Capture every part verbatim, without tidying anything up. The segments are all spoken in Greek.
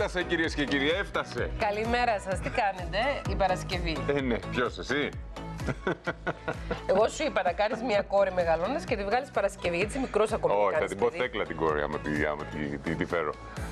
Έφτασε, κυρίες και κύριοι, έφτασε. Καλημέρα σας, τι κάνετε, η Παρασκευή. Ε, ναι, ποιος εσύ. Εγώ σου είπα να κάνεις μια κόρη μεγαλώνας και τη βγάλεις Παρασκευή, γιατί είσαι μικρός ακόμα. Όχι, θα την πω Θέκλα την κόρη, άμα τη, άμα τη, τη, τη φέρω.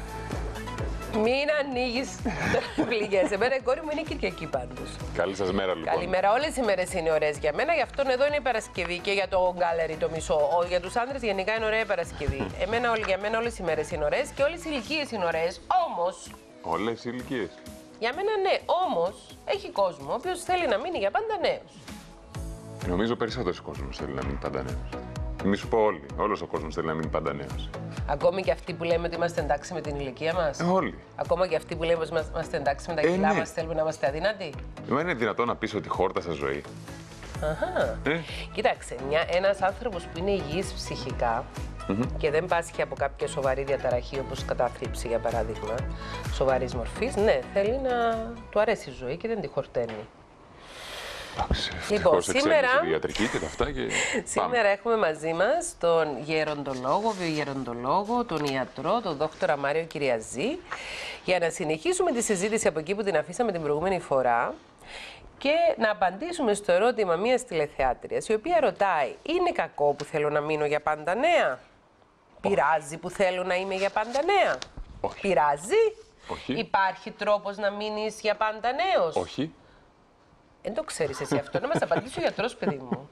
Μην ανοίγεις πληγές. Εμένα η κόρη μου είναι Κυριακή πάντως. Καλή σας μέρα, λοιπόν. Καλημέρα. Όλες οι μέρες είναι ωραίες για μένα, γι' αυτόν εδώ είναι η Παρασκευή και για το γκάλερι το μισό. Ο, για τους άντρες γενικά είναι ωραία η Παρασκευή. Εμένα, για μένα όλες οι μέρες είναι ωραίες και όλες οι ηλικίες είναι ωραίες. Όμως. Όλες οι ηλικίες. Για μένα ναι, όμως έχει κόσμο ο οποίος θέλει να μείνει για πάντα νέος. Νομίζω περισσότερος κόσμος θέλει να μείνει πάντα νέος. Μη σου πω όλοι. Όλος ο κόσμος θέλει να μείνει πάντα νέος. Ακόμη και αυτοί που λέμε ότι είμαστε εντάξει με την ηλικία μας. Ε, όλοι. Ακόμα και αυτοί που λέμε ότι είμαστε εντάξει με τα Ε, κιλά ναι. μας, θέλουμε να είμαστε αδύνατοι. Μα είναι δυνατόν να πεις ότι χόρτασα ζωή. Αχα. Ε. Κοίταξε, μια, ένας άνθρωπος που είναι υγιής ψυχικά mm-hmm. και δεν πάσχει από κάποια σοβαρή διαταραχή, όπως κατάθλιψη για παράδειγμα, σοβαρής μορφής, ναι, θέλει να του αρέσει η ζωή και δεν τη χορταίνει. Λοιπόν, σήμερα, ιατρική και τα αυτά και σήμερα έχουμε μαζί μας τον γεροντολόγο, βιογεροντολόγο, τον ιατρό, τον δόκτορα Μάριο Κυριαζή, για να συνεχίσουμε τη συζήτηση από εκεί που την αφήσαμε την προηγούμενη φορά και να απαντήσουμε στο ερώτημα μιας τηλεθεάτριας, η οποία ρωτάει, είναι κακό που θέλω να μείνω για πάντα νέα? Πειράζει που θέλω να είμαι για πάντα νέα? Όχι. Πειράζει? Όχι. Υπάρχει τρόπος να μείνεις για πάντα νέος? Όχι. Δεν το ξέρεις εσύ αυτό, να μας απαντήσει ο γιατρός, παιδί μου.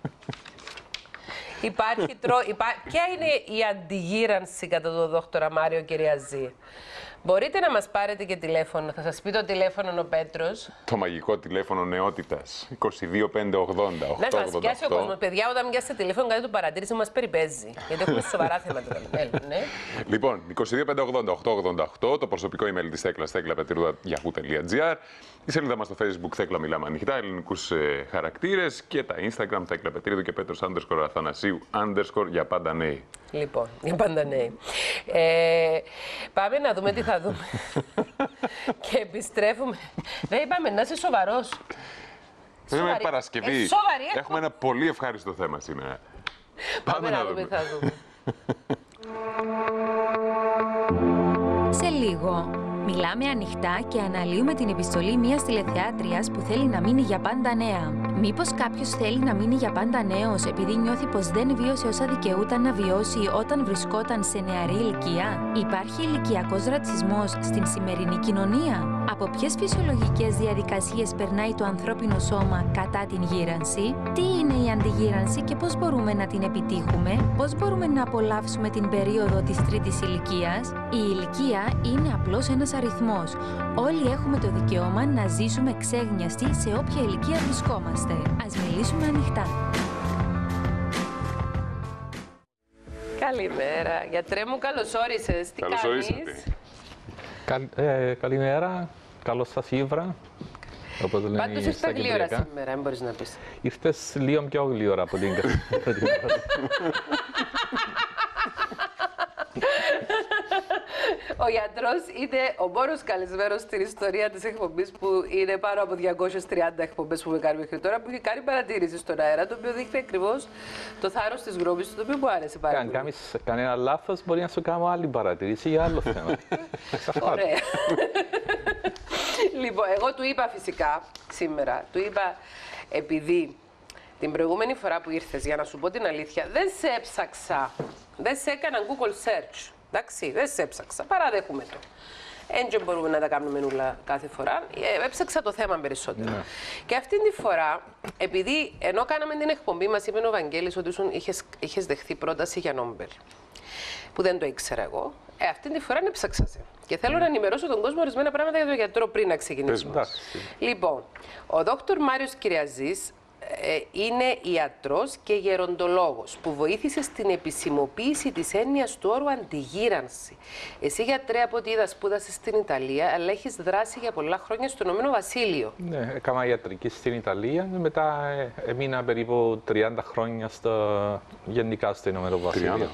Υπάρχει τρο... Υπά... Ποια είναι η αντιγύρανση κατά τον δόκτορα Μάριο Κυριαζή? Μπορείτε να μας πάρετε και τηλέφωνο, θα σας πει το τηλέφωνο ο Πέτρος. Το μαγικό τηλέφωνο νεότητας, είκοσι δύο πεντακόσια ογδόντα οκτώ ογδόντα οκτώ. Να μας πιάσει ο κόσμος. Παιδιά, όταν πιάσετε τηλέφωνο, κάτι του παρατήρηση μας περιπέζει. Γιατί έχουμε σοβαρά θέματα. Ναι. Λοιπόν, είκοσι δύο πεντακόσια ογδόντα οκτώ ογδόντα οκτώ, το προσωπικό email της Θέκλας, θέκλα πετρούδα γιαχού τελεία τζι άρ, η σελίδα μας στο Facebook, Θέκλα Μιλάμε Ανοιχτά, ελληνικούς ε, χαρακτήρες και τα Instagram, Θέκλα Πετρίδου και Πέτρος underscore Αθανασίου underscore για πάντα νέοι. Λοιπόν, για πάντα νέοι. Ε, πάμε να δούμε τι θα δούμε. Και επιστρέφουμε. Δεν είπαμε να είσαι σοβαρός. Είναι Παρασκευή. Ε, σοβαρή, έχουμε ένα πολύ ευχάριστο θέμα σήμερα. Πάμε, πάμε να δούμε τι θα δούμε. Σε λίγο, μιλάμε ανοιχτά και αναλύουμε την επιστολή μιας τηλεθεάτριας που θέλει να μείνει για πάντα νέα. Μήπως κάποιος θέλει να μείνει για πάντα νέος επειδή νιώθει πως δεν βίωσε όσα δικαιούταν να βιώσει όταν βρισκόταν σε νεαρή ηλικία? Υπάρχει ηλικιακός ρατσισμός στην σημερινή κοινωνία? Από ποιες φυσιολογικές διαδικασίες περνάει το ανθρώπινο σώμα κατά την γύρανση? Τι είναι η αντιγύρανση και πώς μπορούμε να την επιτύχουμε? Πώς μπορούμε να απολαύσουμε την περίοδο της τρίτης ηλικίας? Η ηλικία είναι απλώς ένας αριθμός. Όλοι έχουμε το δικαίωμα να ζήσουμε ξέγνιαστοι σε όποια ηλικία βρισκόμαστε. Ας μιλήσουμε ανοιχτά. Καλημέρα. Γιατρέ μου, καλώς όρισες. Τι καλώς κάνεις? Ορίσατε. Καλ, ε, καλημέρα. Καλώς σας ήβρα. Πάντως ήρθα γλύωρα σήμερα, δεν μπορείς να πεις. Ήρθες λίγο πιο γλύωρα από την Ο γιατρός είναι ο μόνος καλεσμένος στην ιστορία της εκπομπής που είναι πάνω από διακόσιες τριάντα εκπομπές που έχουμε κάνει μέχρι τώρα, που έχει κάνει παρατήρηση στον αέρα, το οποίο δείχνει ακριβώς το θάρρος της γνώμης του, το οποίο μου άρεσε πάρα πολύ. Αν κάνεις κανένα λάθος, μπορεί να σου κάνω άλλη παρατήρηση για άλλο θέμα. Ωραία. Λοιπόν, εγώ του είπα φυσικά σήμερα, του είπα επειδή την προηγούμενη φορά που ήρθες, για να σου πω την αλήθεια, δεν σε έψαξα, δεν σε έκανα Google search. Εντάξει, δεν σε έψαξα, παραδέχομαι το. Έτσι μπορούμε να τα κάνουμε όλα κάθε φορά. Ε, έψαξα το θέμα περισσότερο. Ναι. Και αυτή τη φορά, επειδή ενώ κάναμε την εκπομπή, μας είπε ο Βαγγέλης ότι είχες, είχες δεχθεί πρόταση για Νόμπελ. Που δεν το ήξερα εγώ. Ε, αυτή τη φορά έψαξα σε. Και θέλω mm. να ενημερώσω τον κόσμο ορισμένα πράγματα για τον γιατρό πριν να ξεκινήσουμε. Λοιπόν, ο δόκτωρ Μάριος Κυριαζής είναι ιατρός και γεροντολόγος που βοήθησε στην επισημοποίηση της έννοιας του όρου αντιγύρανση. Εσύ, γιατρέ, από ό,τι είδα, σπούδασες στην Ιταλία, αλλά έχεις δράσει για πολλά χρόνια στο Ηνωμένο Βασίλειο. Ναι, έκανα ιατρική στην Ιταλία, μετά έμεινα περίπου τριάντα χρόνια στο... γενικά στο Ηνωμένο Βασίλειο.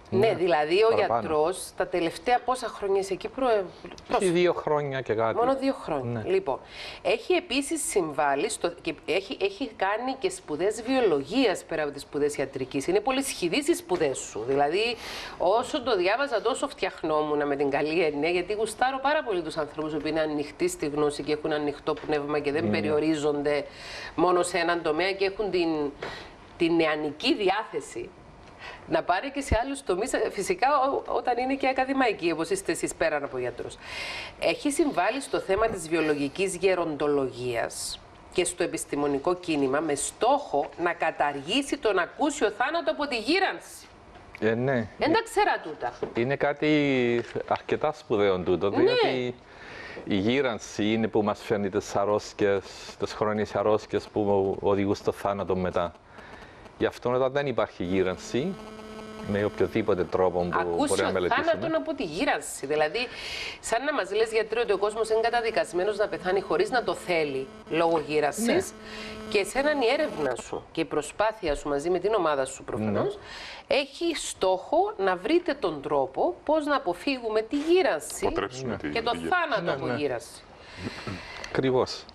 Ναι, δηλαδή ο παραπάνω. γιατρός τα τελευταία πόσα χρόνια είσαι εκεί προ... Έχει δύο χρόνια και κάτι. Μόνο δύο χρόνια. Ναι. Λοιπόν, έχει επίσης συμβάλει στο... και έχει, έχει κάνει και σπουδές βιολογίας πέρα από τις σπουδές ιατρικής. Είναι πολύ σχηδείς οι σπουδές σου. Δηλαδή, όσο το διάβαζα, τόσο φτιαχνόμουν με την καλή έννοια, γιατί γουστάρω πάρα πολύ τους ανθρώπους που είναι ανοιχτοί στη γνώση και έχουν ανοιχτό πνεύμα και δεν mm. περιορίζονται μόνο σε έναν τομέα και έχουν την, την νεανική διάθεση να πάρει και σε άλλους τομείς, φυσικά όταν είναι και ακαδημαϊκοί, όπως είστε εσείς πέραν από γιατρός. Έχει συμβάλει στο θέμα της βιολογικής γεροντολογίας και στο επιστημονικό κίνημα με στόχο να καταργήσει τον ακούσιο θάνατο από τη γύρανση. Ε, ναι. Δεν τα ξέρα τούτα. Είναι κάτι αρκετά σπουδαίο τούτο, Ναι. διότι η γύρανση είναι που μας φέρνει τις αρρώσκες, τις χρόνιες αρρώσκες που οδηγούν στο θάνατο μετά. Γι' αυτό όταν δεν υπάρχει γύρανση, με οποιοδήποτε τρόπο που μπορεί να Ακούσιο μελετήσουμε. θάνατον από τη γύρανση. Δηλαδή, σαν να μας λες γιατρέ ότι ο κόσμος είναι καταδικασμένος να πεθάνει χωρίς να το θέλει λόγω γύρανσης. Ναι. Και εσέναν η έρευνα σου και η προσπάθεια σου μαζί με την ομάδα σου προφανώς Ναι. έχει στόχο να βρείτε τον τρόπο πώς να αποφύγουμε τη γύρανση Αποτρέψουμε τη- και το τη γύρανση. θάνατο Ναι, από ναι. γύρανση. Ακριβώς.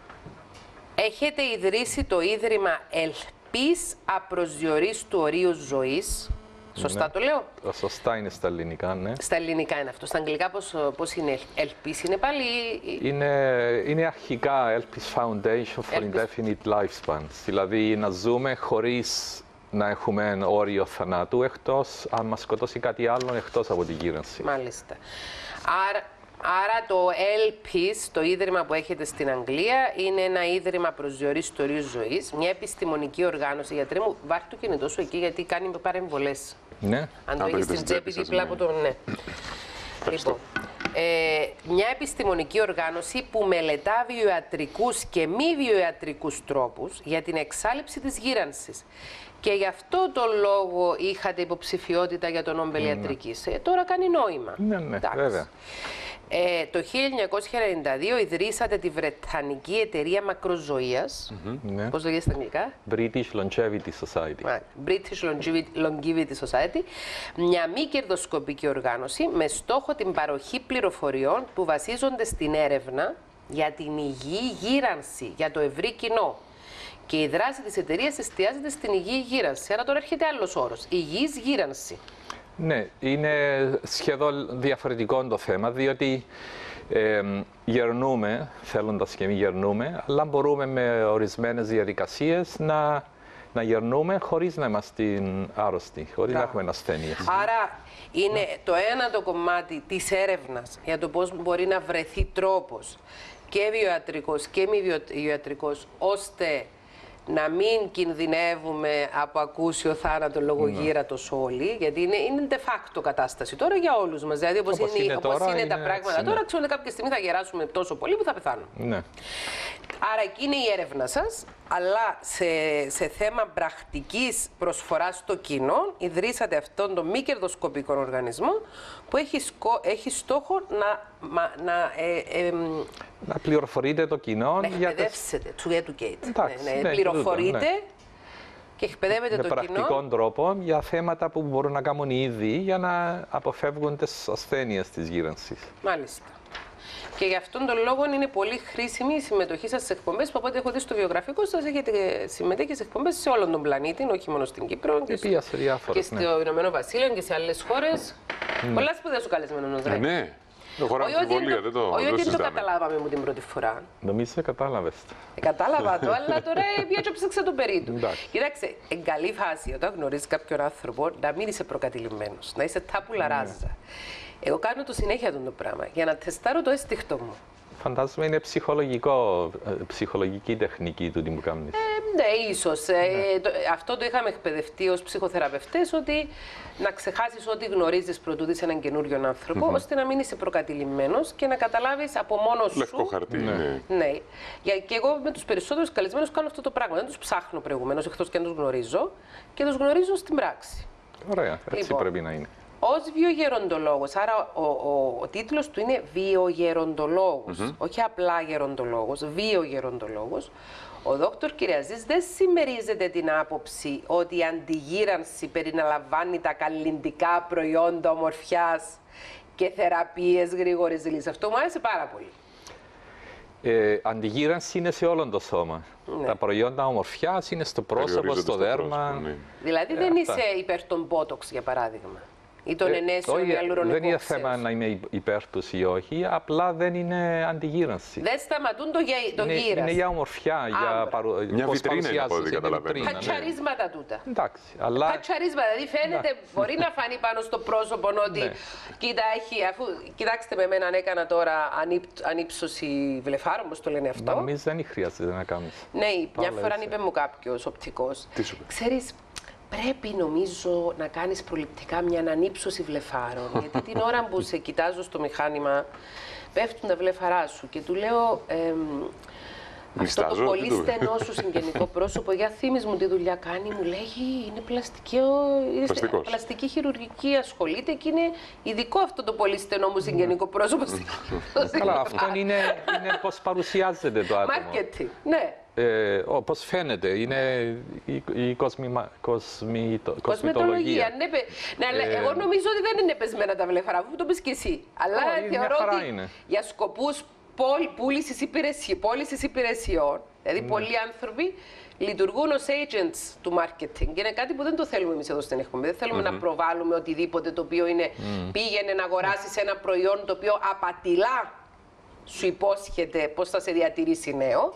Έχετε ιδρύσει το Ίδρυμα Ελπής Απροσδιορίστου Ορίου Ζωής. Σωστά Ναι. το λέω? Σωστά είναι στα ελληνικά, ναι. Στα ελληνικά είναι αυτό. Στα αγγλικά πώς, πώς είναι? Ελπής είναι πάλι... Είναι, είναι αρχικά Elpis Foundation for Elpis. Indefinite Lifespans. Δηλαδή να ζούμε χωρίς να έχουμε όριο θανάτου, εκτός αν μας σκοτώσει κάτι άλλο εκτός από τη γύρανση. Μάλιστα. Άρα, άρα το Elpis, το ίδρυμα που έχετε στην Αγγλία, είναι ένα ίδρυμα προσδιορίστου ορίου ζωής, μια επιστημονική οργάνωση. Γιατρέ μου, βάρ' το κινητό σου εκεί γιατί κάνει παρεμβολές. Ναι. Αν το Α, έχεις το στην έχετε τσέπη σας, δίπλα ναι. από το... Ναι. Λοιπόν, ε, μια επιστημονική οργάνωση που μελετά βιοιατρικούς και μη βιοιατρικούς τρόπους για την εξάλειψη της γύρανσης. Και γι' αυτό το λόγο είχατε υποψηφιότητα για τον Νόμπελ Ιατρικής. Ε, τώρα κάνει νόημα. Ναι, ναι, Εντάξει. βέβαια. Ε, το χίλια εννιακόσια ενενήντα δύο ιδρύσατε τη Βρετανική Εταιρεία Μακροζωίας. Ναι. Πώς λέγεται στα αγγλικά? British Longevity Society. Right. British Longevity- Longevity Society, μια μη κερδοσκοπική οργάνωση με στόχο την παροχή πληροφοριών που βασίζονται στην έρευνα για την υγιή γύρανση, για το ευρύ κοινό. Και η δράση της εταιρείας εστιάζεται στην υγιή γύρανση. Άρα τώρα έρχεται άλλος όρος, υγιής γύρανση. Ναι, είναι σχεδόν διαφορετικό το θέμα, διότι ε, γερνούμε, θέλοντας και μη γερνούμε, αλλά μπορούμε με ορισμένες διαδικασίες να, να γερνούμε χωρίς να είμαστε άρρωστοι, χωρίς να έχουμε ασθένειες. Άρα είναι το ένα το κομμάτι της έρευνας για το πώς μπορεί να βρεθεί τρόπος και βιοιατρικός και μη βιοιατρικός, ώστε να μην κινδυνεύουμε από ακούσιο θάνατο λόγω Ναι. γύρατος όλοι, γιατί είναι, είναι de facto κατάσταση τώρα για όλους μας. Δηλαδή, όπως, Όπως είναι, είναι όπως τώρα, είναι τα είναι πράγματα έτσι, ναι. τώρα, ξέρετε κάποια στιγμή θα γεράσουμε τόσο πολύ που θα πεθάνουμε. Ναι. Άρα εκεί είναι η έρευνα σας, αλλά σε, σε θέμα πρακτικής προσφοράς στο κοινό ιδρύσατε αυτόν τον μη κερδοσκοπικό οργανισμό που έχει, σκο, έχει στόχο να, μα, να, ε, ε, Να πληροφορείτε το κοινό να για τις... εκπαιδεύσετε, to educate. Εντάξει, ναι, ναι, ναι, πληροφορείτε τούτο, ναι. και εκπαιδεύετε με το πρακτικών κοινό. τρόπο για θέματα που μπορούν να κάνουν οι ίδιοι για να αποφεύγουν τις ασθένειες της γύρανσης. Μάλιστα. Και γι' αυτόν τον λόγο είναι πολύ χρήσιμη η συμμετοχή σας στις εκπομπές που από ό,τι έχω δει στο βιογραφικό σας έχετε συμμετέχει σε εκπομπές σε όλον τον πλανήτη, όχι μόνο στην Κύπρο και, Πήγα σε διάφορες, και ναι. στο Ηνωμένο Βασίλειο και σε άλλες χώρες. Πολλά σπουδαία σου καλεσμένος, Ε, ρε. ναι. Το χωράμε Όχι ότι αμφιβολία, το- δεν το, όχι δεν το ότι το συζητάμε. καταλάβαμε μου την πρώτη φορά. Νομίζω κατάλαβες. Ε, κατάλαβα το, αλλά τώρα ε, πια και ψάξα το περί του. Εντάξει. Κοίταξε, εν καλή φάση όταν γνωρίζει κάποιον άνθρωπο να μην είσαι προκατηλημένος, να είσαι τάπουλα ράζα. Εγώ κάνω το συνέχεια τον το πράγμα για να τεστάρω το αίσθηκτο μου. Φαντάζομαι είναι ψυχολογικό, ε, ψυχολογική τεχνική του τι μου κάνεις. Ναι, ίσως. Ε, το- αυτό το είχαμε εκπαιδευτεί ως ψυχοθεραπευτές, ότι να ξεχάσεις ό,τι γνωρίζεις πρωτού δεις έναν καινούριον άνθρωπο, ώστε να μην είσαι προκατηλημένος και να καταλάβεις από μόνος σου. Λευκό χαρτί, ναι. Ναι. Για, και εγώ με τους περισσότερους καλεσμένους κάνω αυτό το πράγμα. Δεν τους ψάχνω προηγουμένως, εκτός και αν τους γνωρίζω, και τους γνωρίζω στην πράξη. Ωραία, έτσι Λοιπόν. πρέπει να είναι. Ως βιογεροντολόγος, άρα ο, ο, ο τίτλος του είναι βιογεροντολόγος, όχι απλά γεροντολόγος, βιογεροντολόγος, Ο δόκτωρ Κυριαζής δεν συμμερίζεται την άποψη ότι η αντιγύρανση περιλαμβάνει τα καλλυντικά προϊόντα ομορφιάς και θεραπείες γρήγορης λύσης. Αυτό μου άρεσε πάρα πολύ. Ε, αντιγύρανση είναι σε όλο το σώμα. Ναι. Τα προϊόντα ομορφιάς είναι στο πρόσωπο, στο δέρμα. πρόσωπο, ναι. Δηλαδή Ε, δεν αυτά. είσαι υπέρ των Botox, για παράδειγμα, ή των Ε, ενέσεων όχι, υαλουρονικών δεν είναι οξέως. θέμα να είμαι υπέρ τους ή όχι, απλά δεν είναι αντιγύρανση. Δεν σταματούν το, γε- το είναι, γύρας. είναι για ομορφιά, για μπράβο. παρου... Μια πώς βιτρίνα είναι από ό,τι παρουσιάζεσαι, είναι καταλαβαίνω. βιτρίνα, ναι. Κατσαρίσματα τούτα. Εντάξει, αλλά Κατσαρίσματα, δηλαδή φαίνεται, μπορεί να φανεί πάνω στο πρόσωπο ότι Ναι. κοίτα, έχει, αφού, κοιτάξτε με εμένα αν έκανα τώρα ανύπ, ανύψωση βλεφάρων, όπως το λένε αυτό. νομίζω δεν χρειάζεται να κάνεις. Ναι, μια Πάλα φορά είσαι. είπε μου κάποιος οπτικός. Τι σου είπε? Ξέρεις, πρέπει νομίζω να κάνεις προληπτικά μια ανύψωση βλεφάρων. Γιατί την ώρα που σε κοιτάζω στο μηχάνημα, πέφτουν τα βλεφαρά σου. Και του λέω, εμ, αυτό το Μιστάζω, πολύ τι του- στενό σου συγγενικό πρόσωπο, για θύμις μου τι δουλειά κάνει, μου λέγει είναι πλαστική, είναι Πλαστικός. πλαστική χειρουργική, ασχολείται και είναι ειδικό αυτό το πολύ στενό μου συγγενικό πρόσωπο. Καλά, αυτό είναι, είναι πώς παρουσιάζεται το άτομο. Marketing, ναι. Ε, ο, πώς φαίνεται, είναι η, η κοσμημα, κοσμητο, Κοσμετολογία, κοσμητολογία. ναι, παι- ναι, αλλά Ε, εγώ νομίζω ότι δεν είναι πεσμένα τα βλεφαρά, αφού το πεις και εσύ. Αλλά Όχι, μια θεωρώ χαρά ότι είναι. για σκοπούς πώλησης υπηρεσιών, πώλησης υπηρεσιών, δηλαδή Ναι. πολλοί άνθρωποι λειτουργούν ως agents του marketing. Και είναι κάτι που δεν το θέλουμε εμείς εδώ στην εκπομπή. Δεν θέλουμε να προβάλλουμε οτιδήποτε το οποίο είναι πήγαινε να αγοράσεις ένα προϊόν το οποίο απατηλά σου υπόσχεται πώς θα σε διατηρήσει νέο.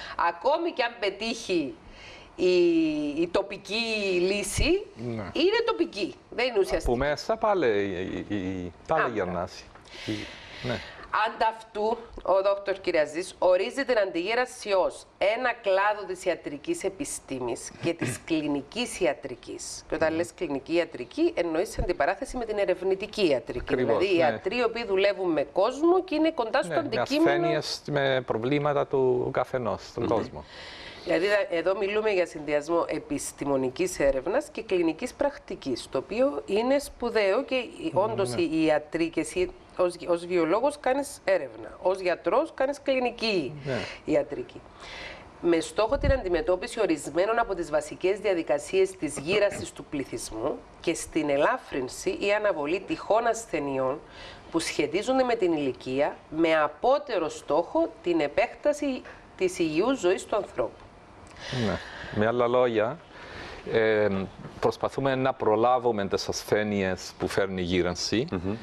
Ακόμη και αν πετύχει η, η τοπική λύση, Ναι. είναι τοπική. Δεν είναι ουσιαστική. Που μέσα πάλι, η, η, πάλι Άμπρα. γερνάσει. Η- Ναι. Ανταυτού, ο δόκτωρ Κυριαζής ορίζει την αντιγύρανση ως ένα κλάδο της ιατρικής επιστήμης και της κλινικής ιατρικής. Και όταν λες κλινική ιατρική, εννοείς σε αντιπαράθεση με την ερευνητική ιατρική. Ακριβώς, δηλαδή, οι ναι. ιατροί οι οποίοι δουλεύουν με κόσμο και είναι κοντά στο Ναι, με αντικείμενο. ασθένειες, με προβλήματα του καθενός, στον κόσμο. Δηλαδή, εδώ μιλούμε για συνδυασμό επιστημονικής έρευνας και κλινικής πρακτικής, το οποίο είναι σπουδαίο και όντως οι ιατροί και εσύ ως, ως βιολόγος κάνεις έρευνα, ως γιατρός κάνεις κλινική Ναι. ιατρική. Με στόχο την αντιμετώπιση ορισμένων από τις βασικές διαδικασίες της γύρασης του πληθυσμού και στην ελάφρυνση ή αναβολή τυχών ασθενειών που σχετίζονται με την ηλικία, με απότερο στόχο την επέκταση της υγιούς ζωής του ανθρώπου. Ναι. Με άλλα λόγια, ε, προσπαθούμε να προλάβουμε τις ασθένειες που φέρνει η γύρανση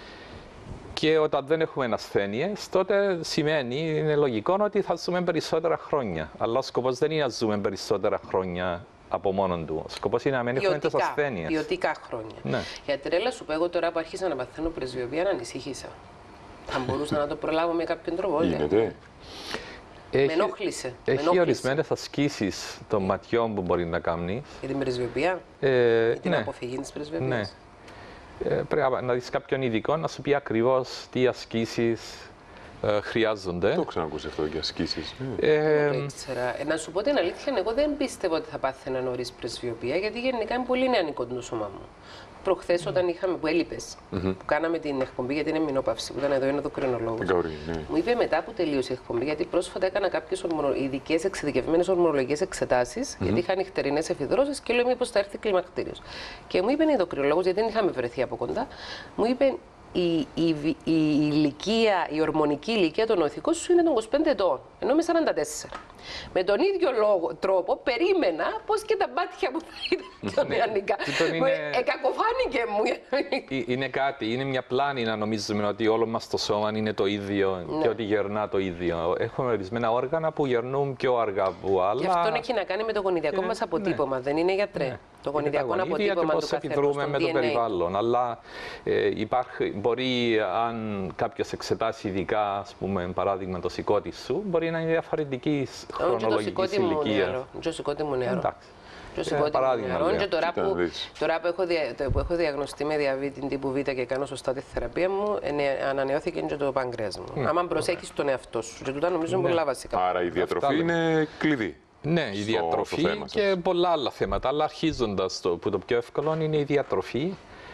και όταν δεν έχουμε ασθένειες, τότε σημαίνει, είναι λογικό ότι θα ζούμε περισσότερα χρόνια. Αλλά ο σκοπός δεν είναι να ζούμε περισσότερα χρόνια από μόνον του. Ο σκοπός είναι να μην έχουμε τις Ποιοτικά, ασθένειες. ποιοτικά χρόνια. Ναι. Για τρέλα σου πω, εγώ τώρα που αρχίσα να μαθαίνω πρεσβειοποία, να ανησύχησα. Θα μπορούσα να το προλάβω με κάποιον τρόπο. όχι. Γίνεται. Με ενόχλησε. με Έχει ενόχλησε. ορισμένες ασκήσεις των ματιών που μπορεί να κάνει. Για την πρεσβειοποία, Ε, για την ναι. αποφυγή της πρεσβειοποίας. Ναι. Ε, πρέπει να δεις κάποιον ειδικό να σου πει ακριβώς τι ασκήσεις ε, χρειάζονται. Το έχω ξανακούσει αυτό για ασκήσεις. Ε, Το ήξερα. Ε, να σου πω την αλήθεια, εγώ δεν πίστευα ότι θα πάθαινα νωρίς πρεσβειοποία, γιατί γενικά είναι πολύ νεανικό το σώμα μου. Προχθές, όταν είχαμε που έλειπες, που κάναμε την εκπομπή, γιατί είναι μηνόπαυση, που ήταν εδώ ένα ενδοκρινολόγος. Την καωρή, ναι. Μου είπε μετά που τελείωσε η εκπομπή, γιατί πρόσφατα έκανα κάποιες ορμονο... ειδικές εξειδικευμένες ορμονολογικές εξετάσεις, γιατί είχα νυχτερινές εφηδρώσεις και λέω μήπως θα έρθει κλιμακτήριος. Και μου είπε η ενδοκρινολόγος, γιατί δεν είχαμε βρεθεί από κοντά, μου είπε η, η, η, η ηλικία, η ορμονική ηλικία των οθικών σου είναι των είκοσι πέντε ετών, ενώ είμαι σαράντα τέσσερα. Με τον ίδιο λόγο, τρόπο περίμενα πως και τα μπάτια μου θα ήταν πιο νεανικά. τούτον είναι- Ε, Εκακοφάνηκε μου. Ε, Είναι κάτι, είναι μια πλάνη να νομίζουμε ότι όλο μας το σώμα είναι το ίδιο και ότι γερνά το ίδιο. Έχουμε ορισμένα όργανα που γερνούν πιο αργά από άλλα. Και αυτό έχει να κάνει με το γονιδιακό Και- μας αποτύπωμα, δεν είναι γιατρέ. Ναι. Το Είναι τα γονιδιακό γονίδια αποτύπωμα και του πώς καθενός, επιδρούμε το με το ντι εν έι. περιβάλλον. Αλλά ε, υπάρχει, μπορεί, αν κάποιος εξετάσει ειδικά, ας πούμε, παράδειγμα το σηκώτη σου, μπορεί να είναι διαφορετική Όχι, το χρονολογική σηκώτη μου ηλικία. νερό. Το σηκώτη μου νερό. Εντάξει. Το Ε, σηκώτη μου παράδειγμα, νερό. λέω. Και τώρα Κοίτα να που, δεις. τώρα που, έχω δια, το- που έχω διαγνωστεί με διαβήτη τύπου Β και κάνω σωστά τη θεραπεία μου, ε, ναι, ανανεώθηκε και το πάγκρεας μου. Άμα προσέχεις τον εαυτό σου. Και τούτα νομίζω είναι πολλά βασικά. Άρα η διατροφή Αυτά είναι κλειδί. Ναι, η στο- διατροφή στο θέμα σας. και πολλά άλλα θέματα. Αλλά αρχίζοντας το, που το πιο εύκολο είναι η διατροφή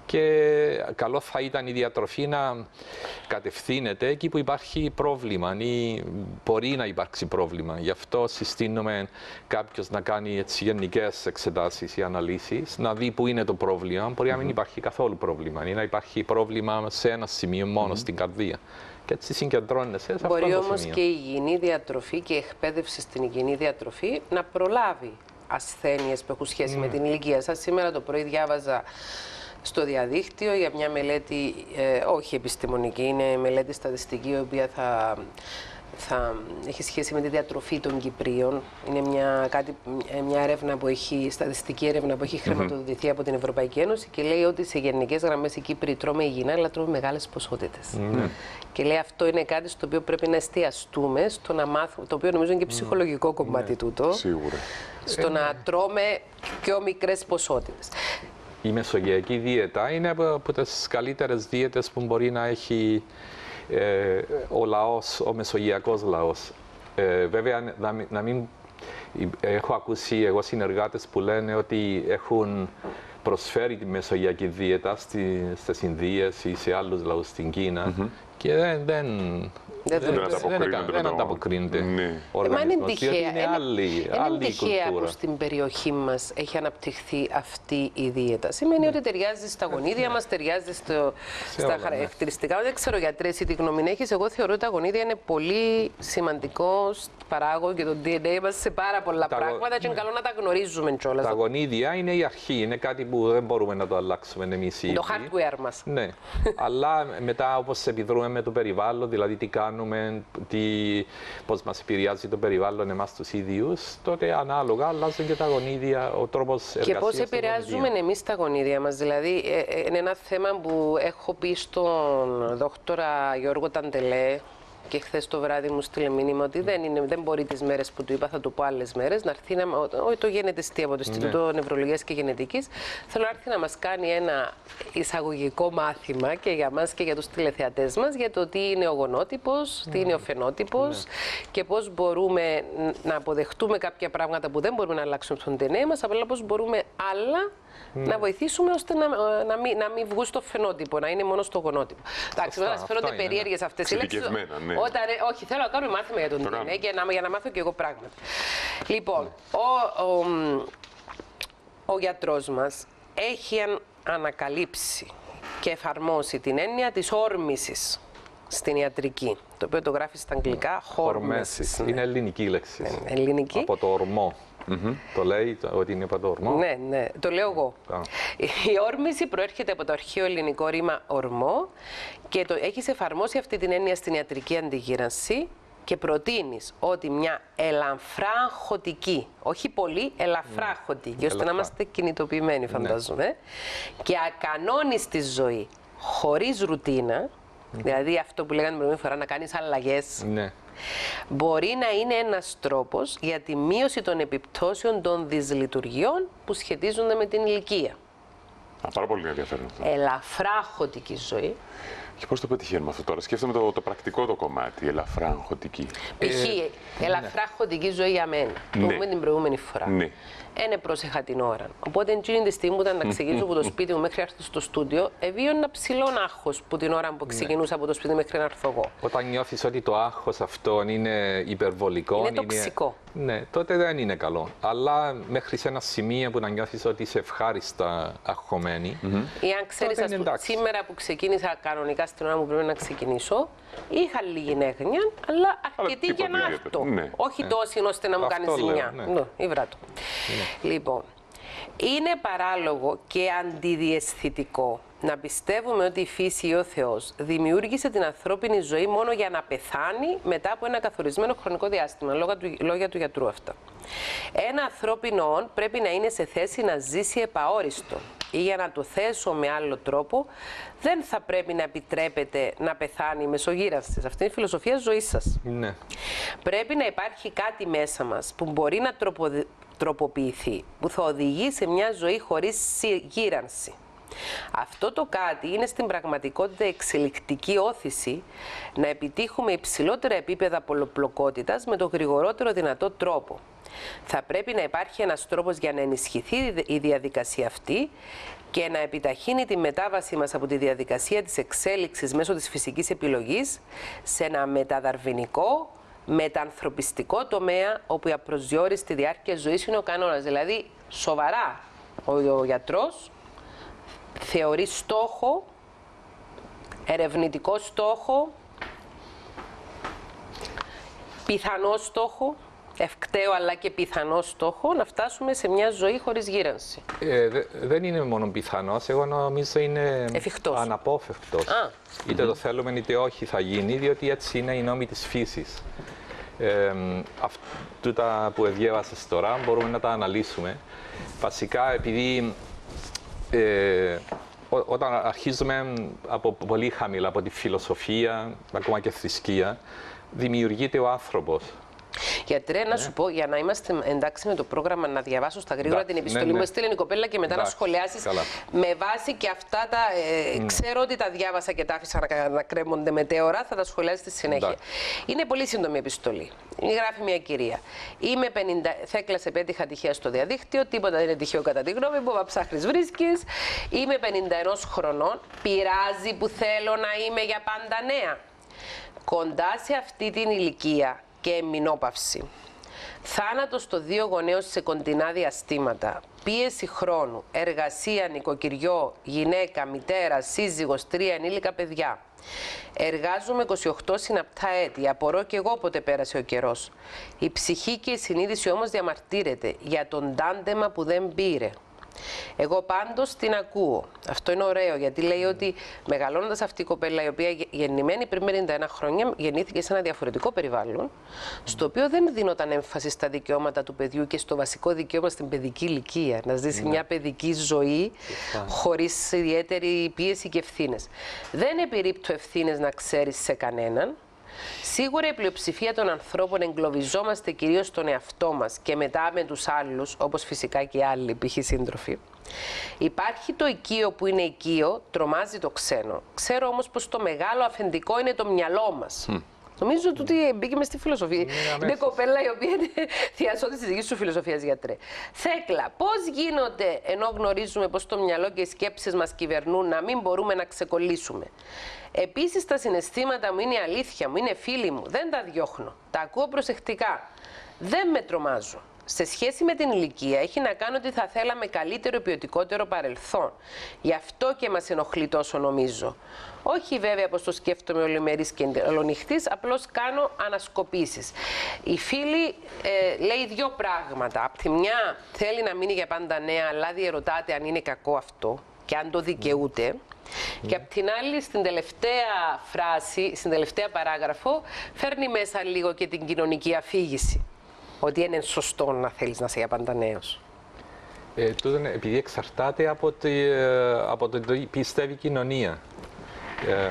και καλό θα ήταν η διατροφή να κατευθύνεται εκεί που υπάρχει πρόβλημα ή μπορεί να υπάρξει πρόβλημα. Γι' αυτό συστήνουμε κάποιος να κάνει έτσι γενικές εξετάσεις ή αναλύσεις, να δει που είναι το πρόβλημα. Μπορεί να μην υπάρχει καθόλου πρόβλημα ή να υπάρχει πρόβλημα σε ένα σημείο μόνο mm-hmm. στην καρδία. Και έτσι συγκεντρώνεσαι σε Μπορεί αυτό το όμως σημείο. και η υγιεινή διατροφή και η εκπαίδευση στην υγιεινή διατροφή να προλάβει ασθένειες που έχουν σχέση mm. με την ηλικία σας. Σήμερα το πρωί διάβαζα στο διαδίκτυο για μια μελέτη, ε, όχι επιστημονική, είναι μελέτη στατιστική, η οποία θα, θα έχει σχέση με τη διατροφή των Κυπρίων. Είναι μια, κάτι, μια έρευνα που έχει, στατιστική έρευνα που έχει χρηματοδοτηθεί mm-hmm. από την Ευρωπαϊκή Ένωση και λέει ότι σε γενικές γραμμές οι Κύπροι τρώμε υγιεινά, αλλά τρώμε μεγάλες ποσότητες. Mm-hmm. Και λέει αυτό είναι κάτι στο οποίο πρέπει να εστιαστούμε, στο να μάθουμε, το οποίο νομίζω είναι και ψυχολογικό mm-hmm. κομμάτι mm-hmm. τούτο, σίγουρα. στο να τρώμε πιο μικρές ποσότητες. Η μεσογειακή δίαιτα είναι από τις καλύτερες δίαιτες που μπορεί να έχει ε, ο λαός, ο μεσογειακός λαός. Ε, βέβαια, να, να μην, έχω ακούσει εγώ συνεργάτες που λένε ότι έχουν προσφέρει τη μεσογειακή δίαιτα στη, στις Ινδίες ή σε άλλους λαούς στην Κίνα mm-hmm. και δεν, δεν, δεν, δεν, δεν, δεν ανταποκρίνεται ναι. ο οργανισμός, διότι είναι, είναι άλλη, είναι άλλη τυχαία κουλτούρα. που στην περιοχή μας έχει αναπτυχθεί αυτή η δίαιτα. Σημαίνει ναι. ότι ταιριάζει στα γονίδια ναι. μας, ταιριάζει στο, στα όλα, χαρακτηριστικά. Ναι. Δεν ξέρω γιατρέ εσύ τι γνώμη έχεις. Εγώ θεωρώ ότι τα γονίδια είναι πολύ σημαντικό παράγον και το ντι εν έι μας σε πάρα πολλά τα πράγματα γο... και είναι ναι. καλό να τα γνωρίζουμε κιόλας. Τα γονίδια είναι η αρχή, είναι κάτι που δεν μπορούμε να το αλλάξουμε εμείς οι ίδιοι. Το hardware μας. Ναι, αλλά μετά όπως επιδρούμε με το περιβάλλον, δηλαδή τι κάνουμε, τι, πώς μας επηρεάζει το περιβάλλον εμάς τους ίδιους, τότε ανάλογα αλλάζουν και τα γονίδια, ο τρόπος εργασίας. Και πώς επηρεάζουμε εμείς τα γονίδια μας. Δηλαδή, ε, είναι ένα θέμα που έχω πει στον δόκτορα Γιώργο Ταντελέ, και χθε το βράδυ μου στείλε μήνυμα ότι δεν, είναι, δεν μπορεί τις μέρες που του είπα, θα του πω άλλες μέρες, να έρθει να. Όχι το γενετιστή από το Ινστιτούτο Νευρολογίας και Γενετικής. Θέλω να έρθει να μας κάνει ένα εισαγωγικό μάθημα και για μας και για τους τηλεθεατές μας για το τι είναι ο γονότυπος, mm. τι είναι ο φαινότυπος mm. και πώς μπορούμε να αποδεχτούμε κάποια πράγματα που δεν μπορούμε να αλλάξουμε στον ντι εν έι μας, απλά πώς μπορούμε άλλα. Mm. να βοηθήσουμε ώστε να, να, μην, να μην βγουν στο φαινότυπο, να είναι μόνο στο γονότυπο. Εντάξει, τώρα φαίνονται περίεργες αυτές οι λέξεις. Ναι. Όταν, όχι, θέλω να κάνουμε μάθημα για τον ντι εν έι και να, για να μάθω και εγώ πράγματα. Λοιπόν, mm. ο, ο, ο γιατρός μας έχει αν, ανακαλύψει και εφαρμόσει την έννοια της όρμησης στην ιατρική, το οποίο το γράφει στα αγγλικά χόρμεσης. Ναι. Είναι ελληνική λέξη. Ναι, ελληνική. Από το ορμό. Mm-hmm. Το λέει ότι είναι από το ορμό. Ναι, ναι, το λέω εγώ. Ah. Η όρμηση προέρχεται από το αρχαίο ελληνικό ρήμα ορμό και το έχεις εφαρμόσει αυτή την έννοια στην ιατρική αντιγύρανση και προτείνεις ότι μια ελαφρά αγχωτική, όχι πολύ, ελαφρά αγχωτική, mm. ώστε να είμαστε κινητοποιημένοι, φαντάζομαι, ναι. και ακανόνιστη ζωή χωρίς ρουτίνα, mm. δηλαδή αυτό που λέγανε την προηγούμενη φορά, να κάνεις αλλαγές. Ναι. Μπορεί να είναι ένας τρόπος για τη μείωση των επιπτώσεων των δυσλειτουργιών που σχετίζονται με την ηλικία. Α, πάρα πολύ ενδιαφέρον. Ελαφρά αγχωτική ζωή. Και πώς το πετυχαίνουμε αυτό τώρα? Σκέφτομαι το, το πρακτικό το κομμάτι, ελαφρά αγχωτική. Π.χ. Ε, ελαφρά αγχωτική ζωή για μένα. Το ναι. πούμε την προηγούμενη φορά. Ναι. Ένε πρόσεχα την ώρα. Οπότε, εκείνη τη στιγμή που ήταν να ξεκινήσω από το σπίτι μου μέχρι να έρθω στο στούντιο, εβίωνα ψηλό άγχος που την ώρα που ξεκινούσα από το σπίτι μέχρι να έρθω εγώ. Όταν νιώθεις ότι το άγχος αυτό είναι υπερβολικό, είναι τοξικό. Είναι... Ναι, τότε δεν είναι καλό. Αλλά μέχρι σε ένα σημείο που να νιώθεις ότι είσαι ευχάριστα αγχωμένη. Mm-hmm. Ή αν ξέρεις, ας πούμε, σήμερα που ξεκίνησα κανονικά στην ώρα που πρέπει να ξεκινήσω, είχα λίγη έγνοια, αλλά αρκετή για να έρθω. Ναι. Όχι ναι. τόση ώστε να μου κάνει ζημιά. Ναι. Ναι. Υβράτο. Ναι. Λοιπόν, είναι παράλογο και αντιδιαισθητικό να πιστεύουμε ότι η φύση ή ο Θεός δημιούργησε την ανθρώπινη ζωή μόνο για να πεθάνει μετά από ένα καθορισμένο χρονικό διάστημα, λόγια του, λόγια του γιατρού αυτά. Ένα ανθρώπινο όν πρέπει να είναι σε θέση να ζήσει επαόριστο ή, για να το θέσω με άλλο τρόπο, δεν θα πρέπει να επιτρέπεται να πεθάνει μεσογύρανσης. Αυτή είναι η φιλοσοφία ζωής σας. Ναι. Πρέπει να υπάρχει κάτι μέσα μας που μπορεί να τροπο, τροποποιηθεί, που θα οδηγεί σε μια ζωή χωρίς γύρανση. Αυτό το κάτι είναι στην πραγματικότητα εξελικτική όθηση να επιτύχουμε υψηλότερα επίπεδα πολυπλοκότητας με τον γρηγορότερο δυνατό τρόπο. Θα πρέπει να υπάρχει ένας τρόπος για να ενισχυθεί η διαδικασία αυτή και να επιταχύνει τη μετάβασή μας από τη διαδικασία της εξέλιξης μέσω της φυσικής επιλογής σε ένα μεταδαρβηνικό, μετανθρωπιστικό τομέα, όπου η απροσδιόριστη διάρκεια ζωής είναι ο κανόνας. Δηλαδή, σοβαρά, ο γιατρός θεωρεί στόχο, ερευνητικό στόχο, πιθανό στόχο, ευκταίο αλλά και πιθανό στόχο, να φτάσουμε σε μια ζωή χωρίς γύρανση. Ε, δε, δεν είναι μόνο πιθανός, εγώ νομίζω είναι εφικτός. Αναπόφευκτος. Α. Είτε mm-hmm. το θέλουμε είτε όχι θα γίνει, διότι έτσι είναι οι νόμοι της φύσης. Ε, αυτά που διέβασες τώρα μπορούμε να τα αναλύσουμε. Βασικά, επειδή ε, ό, όταν αρχίζουμε από πολύ χαμηλά, από τη φιλοσοφία, ακόμα και θρησκεία, δημιουργείται ο άνθρωπος. Γιατρέ, να σου πω, για να είμαστε εντάξει με το πρόγραμμα, να διαβάσω στα γρήγορα Εντάξει, την επιστολή ναι, μου, ναι. έστειλε η κοπέλα και μετά Εντάξει, να σχολιάσεις καλά. με βάση και αυτά τα. Ε, mm. Ξέρω ότι τα διάβασα και τα άφησα να, να κρέμονται μετέωρα, θα τα σχολιάσει στη συνέχεια. Εντάξει. Είναι πολύ σύντομη επιστολή. Γράφει μια κυρία. Είμαι πενήντα, Θέκλα, σε πέτυχα τυχαία στο διαδίκτυο, τίποτα δεν είναι τυχαίο κατά τη γνώμη μου, ψάχνεις βρίσκεις. Είμαι πενήντα ένα χρονών, πειράζει που θέλω να είμαι για πάντα νέα. Κοντά σε αυτή την ηλικία και εμμηνόπαυση. Θάνατος στο δύο γονέως σε κοντινά διαστήματα, πίεση χρόνου, εργασία, νοικοκυριό, γυναίκα, μητέρα, σύζυγος, τρία ενήλικα παιδιά. Εργάζομαι είκοσι οκτώ συναπτά έτη, απορώ και εγώ πότε πέρασε ο καιρός. Η ψυχή και η συνείδηση όμως διαμαρτύρεται για τον τάντεμα που δεν πήρε. Εγώ πάντως την ακούω. Αυτό είναι ωραίο, γιατί λέει ότι μεγαλώνοντας αυτή η κοπέλα, η οποία γεννημένη πριν πενήντα ένα χρόνια, γεννήθηκε σε ένα διαφορετικό περιβάλλον, στο οποίο δεν δίνονταν έμφαση στα δικαιώματα του παιδιού και στο βασικό δικαίωμα στην παιδική ηλικία. Να ζήσει μια παιδική ζωή χωρίς ιδιαίτερη πίεση και ευθύνες. Δεν επιρρύπτω ευθύνες, να ξέρεις, σε κανέναν. Σίγουρα η πλειοψηφία των ανθρώπων εγκλωβιζόμαστε κυρίως στον εαυτό μας και μετά με τους άλλους, όπως φυσικά και οι άλλοι, π.χ. σύντροφοι. Υπάρχει το οικείο που είναι οικείο, τρομάζει το ξένο. Ξέρω όμως πως το μεγάλο αφεντικό είναι το μυαλό μας. Mm. Νομίζω ότι μπήκε μες στη φιλοσοφία. Mm, είναι κοπέλα η οποία είναι θειασότης της δικής σου φιλοσοφίας, γιατρέ. Θέκλα, πώς γίνονται, ενώ γνωρίζουμε πως το μυαλό και οι σκέψεις μας κυβερνούν, να μην μπορούμε να ξεκολλήσουμε? Επίσης, τα συναισθήματα μου είναι η αλήθεια μου, είναι φίλοι μου, δεν τα διώχνω. Τα ακούω προσεκτικά. Δεν με τρομάζω. Σε σχέση με την ηλικία, έχει να κάνει ότι θα θέλαμε καλύτερο, ποιοτικότερο παρελθόν. Γι' αυτό και μας ενοχλεί τόσο, νομίζω. Όχι βέβαια πως το σκέφτομαι ολημερής και ολονυχτής, απλώς κάνω ανασκοπήσεις. Η φίλη ε, λέει δύο πράγματα. Απ' τη μια θέλει να μείνει για πάντα νέα, αλλά διερωτάται αν είναι κακό αυτό και αν το δικαιούται. Mm. Και απ' την άλλη, στην τελευταία φράση, στην τελευταία παράγραφο, φέρνει μέσα λίγο και την κοινωνική αφήγηση. Ότι είναι σωστό να θέλεις να είσαι για πάντα νέος. Ε, τούτο, επειδή εξαρτάται από, τη, από το τι πιστεύει η κοινωνία. Ε,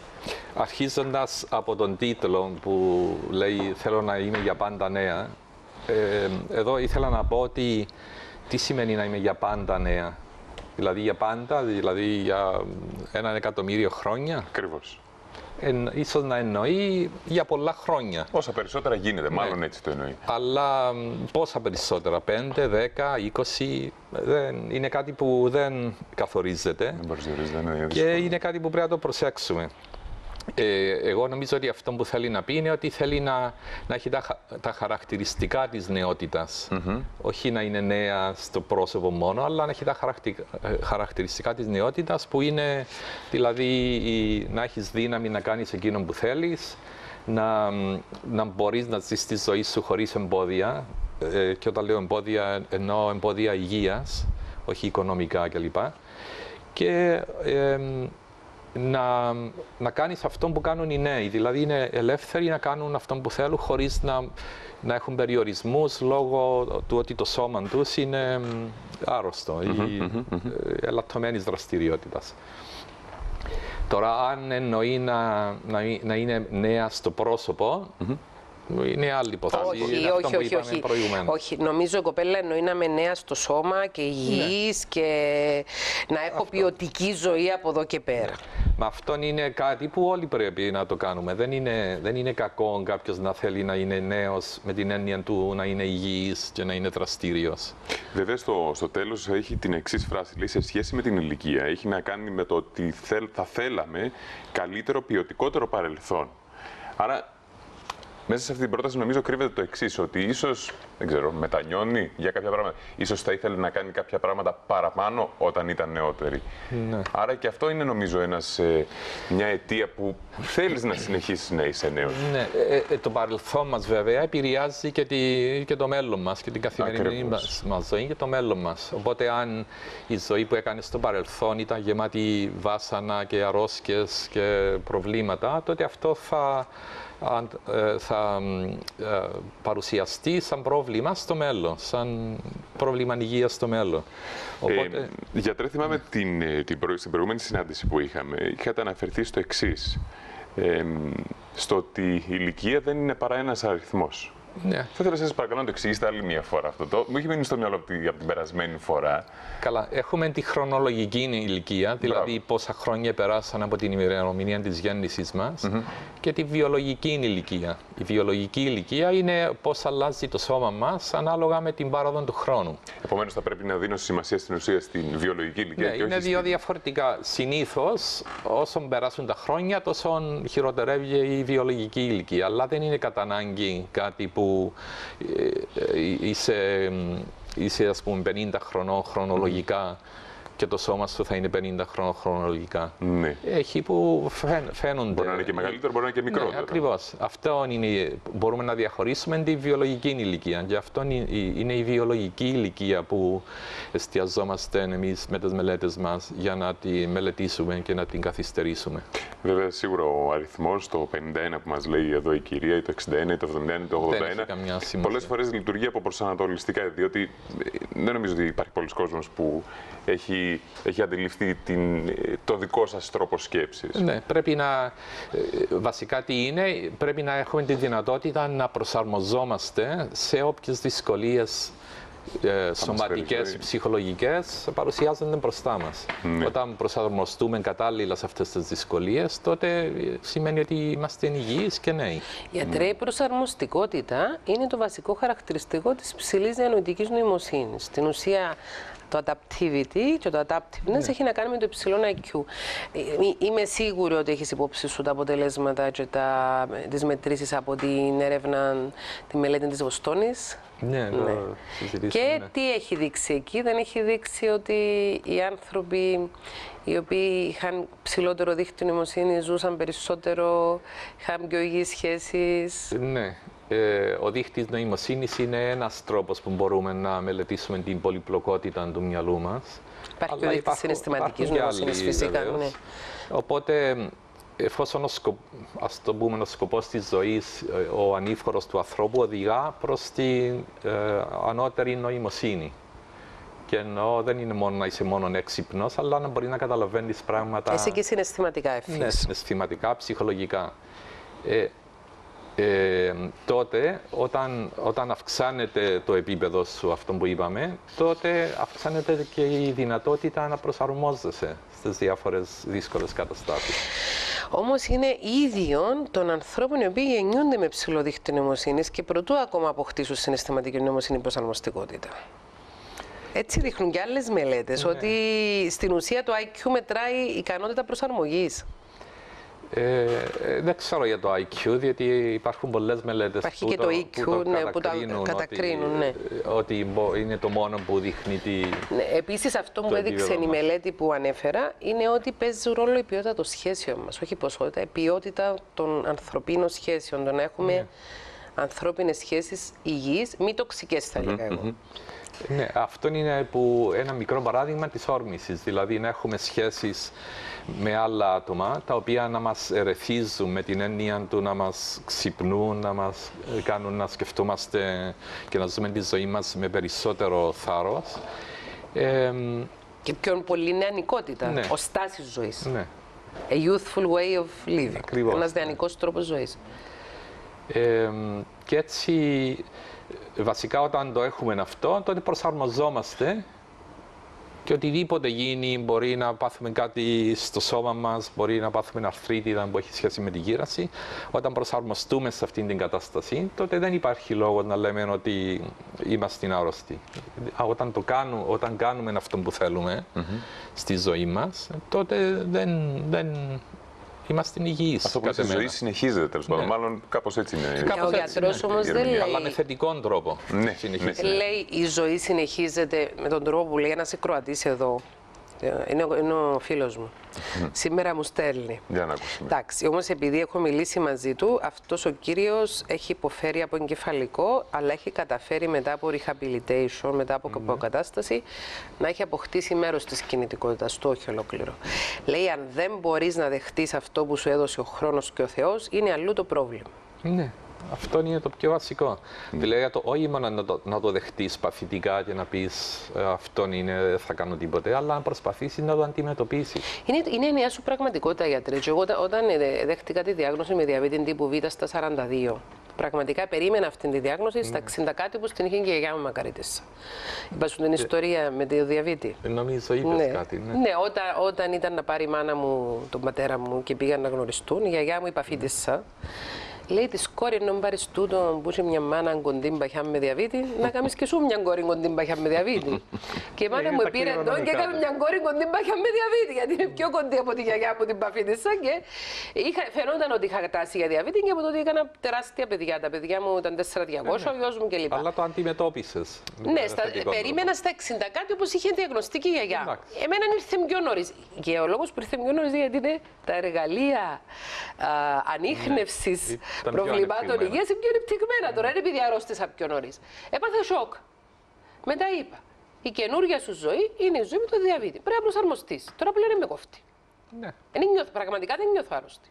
αρχίζοντας από τον τίτλο που λέει «Θέλω να είμαι για πάντα νέα», ε, εδώ ήθελα να πω ότι τι σημαίνει να είμαι για πάντα νέα. Δηλαδή για πάντα, δηλαδή για έναν εκατομμύριο χρόνια. Ακριβώς. Εν, ίσως να εννοεί για πολλά χρόνια. Όσα περισσότερα γίνεται, ναι. Μάλλον έτσι το εννοεί. Αλλά πόσα περισσότερα, πέντε, δέκα, είκοσι, δεν, είναι κάτι που δεν καθορίζεται. Δεν προσδιορίζεται, ναι, και είναι κάτι που πρέπει να το προσέξουμε. Ε, εγώ νομίζω ότι αυτό που θέλει να πει είναι ότι θέλει να, να έχει τα, τα χαρακτηριστικά της νεότητας. Mm-hmm. Όχι να είναι νέα στο πρόσωπο μόνο, αλλά να έχει τα χαρακτι, χαρακτηριστικά της νεότητας, που είναι δηλαδή η, να έχεις δύναμη να κάνεις εκείνο που θέλεις, να, να μπορείς να ζεις τη ζωή σου χωρίς εμπόδια. Ε, και όταν λέω εμπόδια, εννοώ εμπόδια υγείας, όχι οικονομικά κλπ. Και ε, Να, να κάνεις αυτό που κάνουν οι νέοι, δηλαδή είναι ελεύθεροι να κάνουν αυτό που θέλουν χωρίς να, να έχουν περιορισμούς λόγω του ότι το σώμα τους είναι άρρωστο ή mm-hmm, mm-hmm. ελαττωμένης δραστηριότητας. Τώρα, αν εννοεί να, να, να είναι νέα στο πρόσωπο, mm-hmm. είναι άλλη υπόθεση. Όχι, είναι αυτό όχι, που όχι, είπαμε όχι. προηγουμένως. όχι. Νομίζω η κοπέλα εννοεί να είμαι νέα στο σώμα και υγιής Ναι. και να έχω αυτό. Ποιοτική ζωή από εδώ και πέρα. Ναι. Μα αυτό είναι κάτι που όλοι πρέπει να το κάνουμε. Δεν είναι, δεν είναι κακό κάποιος να θέλει να είναι νέος με την έννοια του να είναι υγιής και να είναι δραστήριος. Βέβαια, στο, στο τέλος έχει την εξής φράση. Λέει, σε σχέση με την ηλικία, έχει να κάνει με το ότι θέλ, θα θέλαμε καλύτερο, ποιοτικότερο παρελθόν. Άρα, μέσα σε αυτή την πρόταση νομίζω κρύβεται το εξής, ότι ίσως, δεν ξέρω, μετανιώνει για κάποια πράγματα. Ίσως θα ήθελε να κάνει κάποια πράγματα παραπάνω όταν ήταν νεότερη. Ναι. Άρα και αυτό είναι νομίζω ένας, ε, μια αιτία που θέλεις να συνεχίσεις να είσαι νέος. Ναι, ε, ε, το παρελθόν μας βέβαια επηρεάζει και, τη, και το μέλλον μας και την καθημερινή μας, μας ζωή και το μέλλον μας. Οπότε αν η ζωή που έκανε στο παρελθόν ήταν γεμάτη βάσανα και αρρώσκες και προβλήματα, τότε αυτό θα... θα παρουσιαστεί σαν πρόβλημα στο μέλλον, σαν πρόβλημα υγείας στο μέλλον. Οπότε... Ε, γιατρέ, θυμάμαι την, την προ... στην προηγούμενη συνάντηση που είχαμε, είχατε αναφερθεί στο εξής, ε, στο ότι η ηλικία δεν είναι παρά ένας αριθμός. Ναι. Θα ήθελα να σας παρακαλώ να το εξηγήσετε άλλη μια φορά αυτό. Το μου είχε μείνει στο μυαλό από την, από την περασμένη φορά. Καλά, έχουμε τη χρονολογική ηλικία, δηλαδή Μπράβο. πόσα χρόνια περάσαν από την ημερομηνία της γέννησης μας, mm-hmm. και τη βιολογική ηλικία. Η βιολογική ηλικία είναι πώς αλλάζει το σώμα μας ανάλογα με την πάροδο του χρόνου. Επομένως, θα πρέπει να δίνω σημασία στην ουσία στην βιολογική ηλικία. Ναι, και είναι όχι δύο στην... διαφορετικά. Συνήθως, όσο περάσουν τα χρόνια, τόσο χειροτερεύει η βιολογική ηλικία. Αλλά δεν είναι κατά ανάγκη κάτι που που είσαι, είσαι ας πούμε πενήντα χρονών χρονολογικά και το σώμα σου θα είναι πενήντα χρονών χρονολογικά. Ναι. Έχει που φαίνονται. Μπορεί να είναι και μεγαλύτερο, μπορεί να είναι και μικρότερο. Ναι, ακριβώς. Αυτό είναι, μπορούμε να διαχωρίσουμε τη βιολογική ηλικία. Και αυτό είναι η βιολογική ηλικία που εστιαζόμαστε εμείς με τις μελέτες μας για να τη μελετήσουμε και να την καθυστερήσουμε. Βέβαια, σίγουρα ο αριθμός, το πενήντα ένα που μας λέει εδώ η κυρία, ή το εξήντα ένα, ή το εβδομήντα ένα, ή το ογδόντα ένα, πολλές φορές λειτουργεί από προσανατολιστικά, διότι δεν νομίζω ότι υπάρχει πολλοί κόσμος που έχει, έχει αντιληφθεί την, το δικό σας τρόπο σκέψης. Ναι, πρέπει να, βασικά τι είναι, πρέπει να έχουμε τη δυνατότητα να προσαρμοζόμαστε σε όποιες δυσκολίες Ε, σωματικές, ψυχολογικές παρουσιάζονται μπροστά μας. Ναι. Όταν προσαρμοστούμε κατάλληλα σε αυτές τις δυσκολίες, τότε σημαίνει ότι είμαστε υγιείς και νέοι. Γιατρέ, η προσαρμοστικότητα είναι το βασικό χαρακτηριστικό της ψηλής διανοητικής νοημοσύνης. Στην ουσία, το adaptivity και το adaptiveness ναι. έχει να κάνει με το υψηλό άι κιου. Είμαι σίγουρη ότι έχεις υπόψη σου τα αποτελέσματα και τα, τις μετρήσεις από την έρευνα, τη μελέτη της Βοστόνης. Ναι, ναι. Και ναι. τι έχει δείξει εκεί? Δεν έχει δείξει ότι οι άνθρωποι οι οποίοι είχαν ψηλότερο δίκτυο νοημοσύνης ζούσαν περισσότερο, είχαν πιο υγιείς σχέσεις. Ναι. Ε, ο δείκτης νοημοσύνης είναι ένας τρόπος που μπορούμε να μελετήσουμε την πολυπλοκότητα του μυαλού μας. Υπάρχει και ο δείκτης συναισθηματικής νοημοσύνης φυσικά. Ναι. Οπότε, εφόσον ο, σκοπ, ας το πούμε, ο σκοπός της ζωής, ο ανήφορος του ανθρώπου οδηγά προς την ε, ανώτερη νοημοσύνη. Και εννοώ δεν είναι μόνο να είσαι μόνο έξυπνος, αλλά να μπορεί να καταλαβαίνεις πράγματα. Είσαι και συναισθηματικά ευθύς. Ναι, συναισθηματικά, ψυχολογικά. Ε, Ε, τότε, όταν, όταν αυξάνεται το επίπεδο σου, αυτό που είπαμε, τότε αυξάνεται και η δυνατότητα να προσαρμόζεσαι στις διάφορες δύσκολες καταστάσεις. Όμως είναι ίδιο των ανθρώπων οι οποίοι γεννιούνται με ψηλό δίκτυο νοημοσύνης και προτού ακόμα αποκτήσουν συναισθηματική νοημοσύνη προσαρμοστικότητα. Έτσι δείχνουν και άλλες μελέτες, ναι. ότι στην ουσία το άι κιου μετράει η ικανότητα προσαρμογής. Ε, δεν ξέρω για το άι κιου, διότι υπάρχουν πολλές μελέτες Υπάρχει που, και το, το ι κιου, που το ναι, κατακρίνουν, που τα κατακρίνουν, ότι, ναι. ότι είναι το μόνο που δείχνει τη... Ναι, επίσης αυτό που έδειξε η μελέτη που ανέφερα είναι ότι παίζει ρόλο η ποιότητα των σχέσεων μας, όχι η ποσότητα, η ποιότητα των ανθρωπίνων σχέσεων, το να έχουμε ναι. ανθρώπινες σχέσεις υγιείς, μη τοξικές θα έλεγα εγώ. Mm-hmm. Ναι, αυτό είναι που ένα μικρό παράδειγμα της όρμησης, δηλαδή να έχουμε σχέσεις με άλλα άτομα, τα οποία να μας ερεθίζουν με την έννοια του να μας ξυπνούν, να μας κάνουν να σκεφτόμαστε και να ζούμε τη ζωή μας με περισσότερο θάρρος. Ε, και πιο πολύ νεανικότητα, ναι. ως στάση ζωής. Ναι. A youthful way of living, Ακριβώς. ένας νεανικός τρόπος ζωής. Ε, και έτσι, βασικά όταν το έχουμε αυτό, τότε προσαρμοζόμαστε και οτιδήποτε γίνει, μπορεί να πάθουμε κάτι στο σώμα μας, μπορεί να πάθουμε αρθρίτιδα που έχει σχέση με τη γύραση. Όταν προσαρμοστούμε σε αυτήν την κατάσταση, τότε δεν υπάρχει λόγο να λέμε ότι είμαστε άρρωστοι. Όταν, το κάνουμε, όταν κάνουμε αυτό που θέλουμε mm-hmm. στη ζωή μας, τότε δεν, δεν είμαστε υγιείς. Αυτό που στη ζωή συνεχίζεται, τέλος πάντων. Ναι. Μάλλον κάπως έτσι είναι. Κάπως ο γιατρός όμως δεν λέει. Αλλά με θετικό τρόπο. Ναι, ναι. Λέει η ζωή συνεχίζεται με τον τρόπο που λέει ένας Κροατής εδώ. Είναι ο, είναι ο φίλος μου. Mm. Σήμερα μου στέλνει. Για να ακούσουμε. Εντάξει, όμως επειδή έχω μιλήσει μαζί του, αυτός ο κύριος έχει υποφέρει από εγκεφαλικό, αλλά έχει καταφέρει μετά από rehabilitation, μετά από mm. αποκατάσταση, να έχει αποκτήσει μέρος της κινητικότητας του, όχι ολόκληρο. Λέει, αν δεν μπορείς να δεχτείς αυτό που σου έδωσε ο χρόνος και ο Θεός, είναι αλλού το πρόβλημα. Ναι. Αυτό είναι το πιο βασικό. Mm. Δηλαδή, το, όχι μόνο να το, να το δεχτείς παθητικά και να πεις αυτό είναι, δεν θα κάνω τίποτε, αλλά να προσπαθήσεις να το αντιμετωπίσεις. Είναι, είναι η νέα σου πραγματικότητα, γιατρέ. Και εγώ όταν, όταν δέχτηκα τη διάγνωση με διαβήτη τύπου Β στα σαράντα δύο, πραγματικά περίμενα αυτή τη διάγνωση mm. στα εξήντα κάτι που την είχε και η γιαγιά μου μακαρίτησα. Είπα σου την ε, ιστορία με τη διαβήτη. Νομίζω είπες ναι. κάτι. Ναι, ναι όταν, όταν ήταν να πάρει η μάνα μου τον πατέρα μου και πήγαν να γνωριστούν, η γιαγιά μου υπαφίτησα. Λέει τη κόρη, ενώ πάρεις τούτο που είχε μια μάνα κοντή μπαχιά με διαβήτη, να κάνεις και σου μια κόρη κοντή μπαχιά με διαβήτη. Και η μάνα μου πήρε εδώ και έκανε μια κόρη κοντή μπαχιά με διαβήτη, γιατί είναι πιο κοντή από τη γιαγιά που την παφίτησα. Και είχα, φαινόταν ότι είχα τάση για διαβήτη και από τότε έκανα τεράστια παιδιά. Τα παιδιά μου ήταν τέσσερα χιλιάδες, ο γιος μου κλπ. Αλλά το αντιμετώπισες. Ναι, στα, περίμενα στα εξήντα κάτι όπως είχε διαγνωστεί και η γιαγιά. Εμένα ήρθε πιο νωρίς. Και ο λόγος που ήρθε πιο νωρίς γιατί είναι τα εργαλεία ανίχνευσης προβλημάτων υγείας είναι πιο ανεπτυγμένα. Mm. Τώρα είναι επειδή αρρώστησα πιο νωρίς. Έπαθα σοκ. Μετά είπα, η καινούργια σου ζωή είναι η ζωή με το διαβήτη. Πρέπει να προσαρμοστείς. Τώρα πλέον με κόφτει. Ναι. Νιώθω, πραγματικά δεν νιώθω άρρωστη.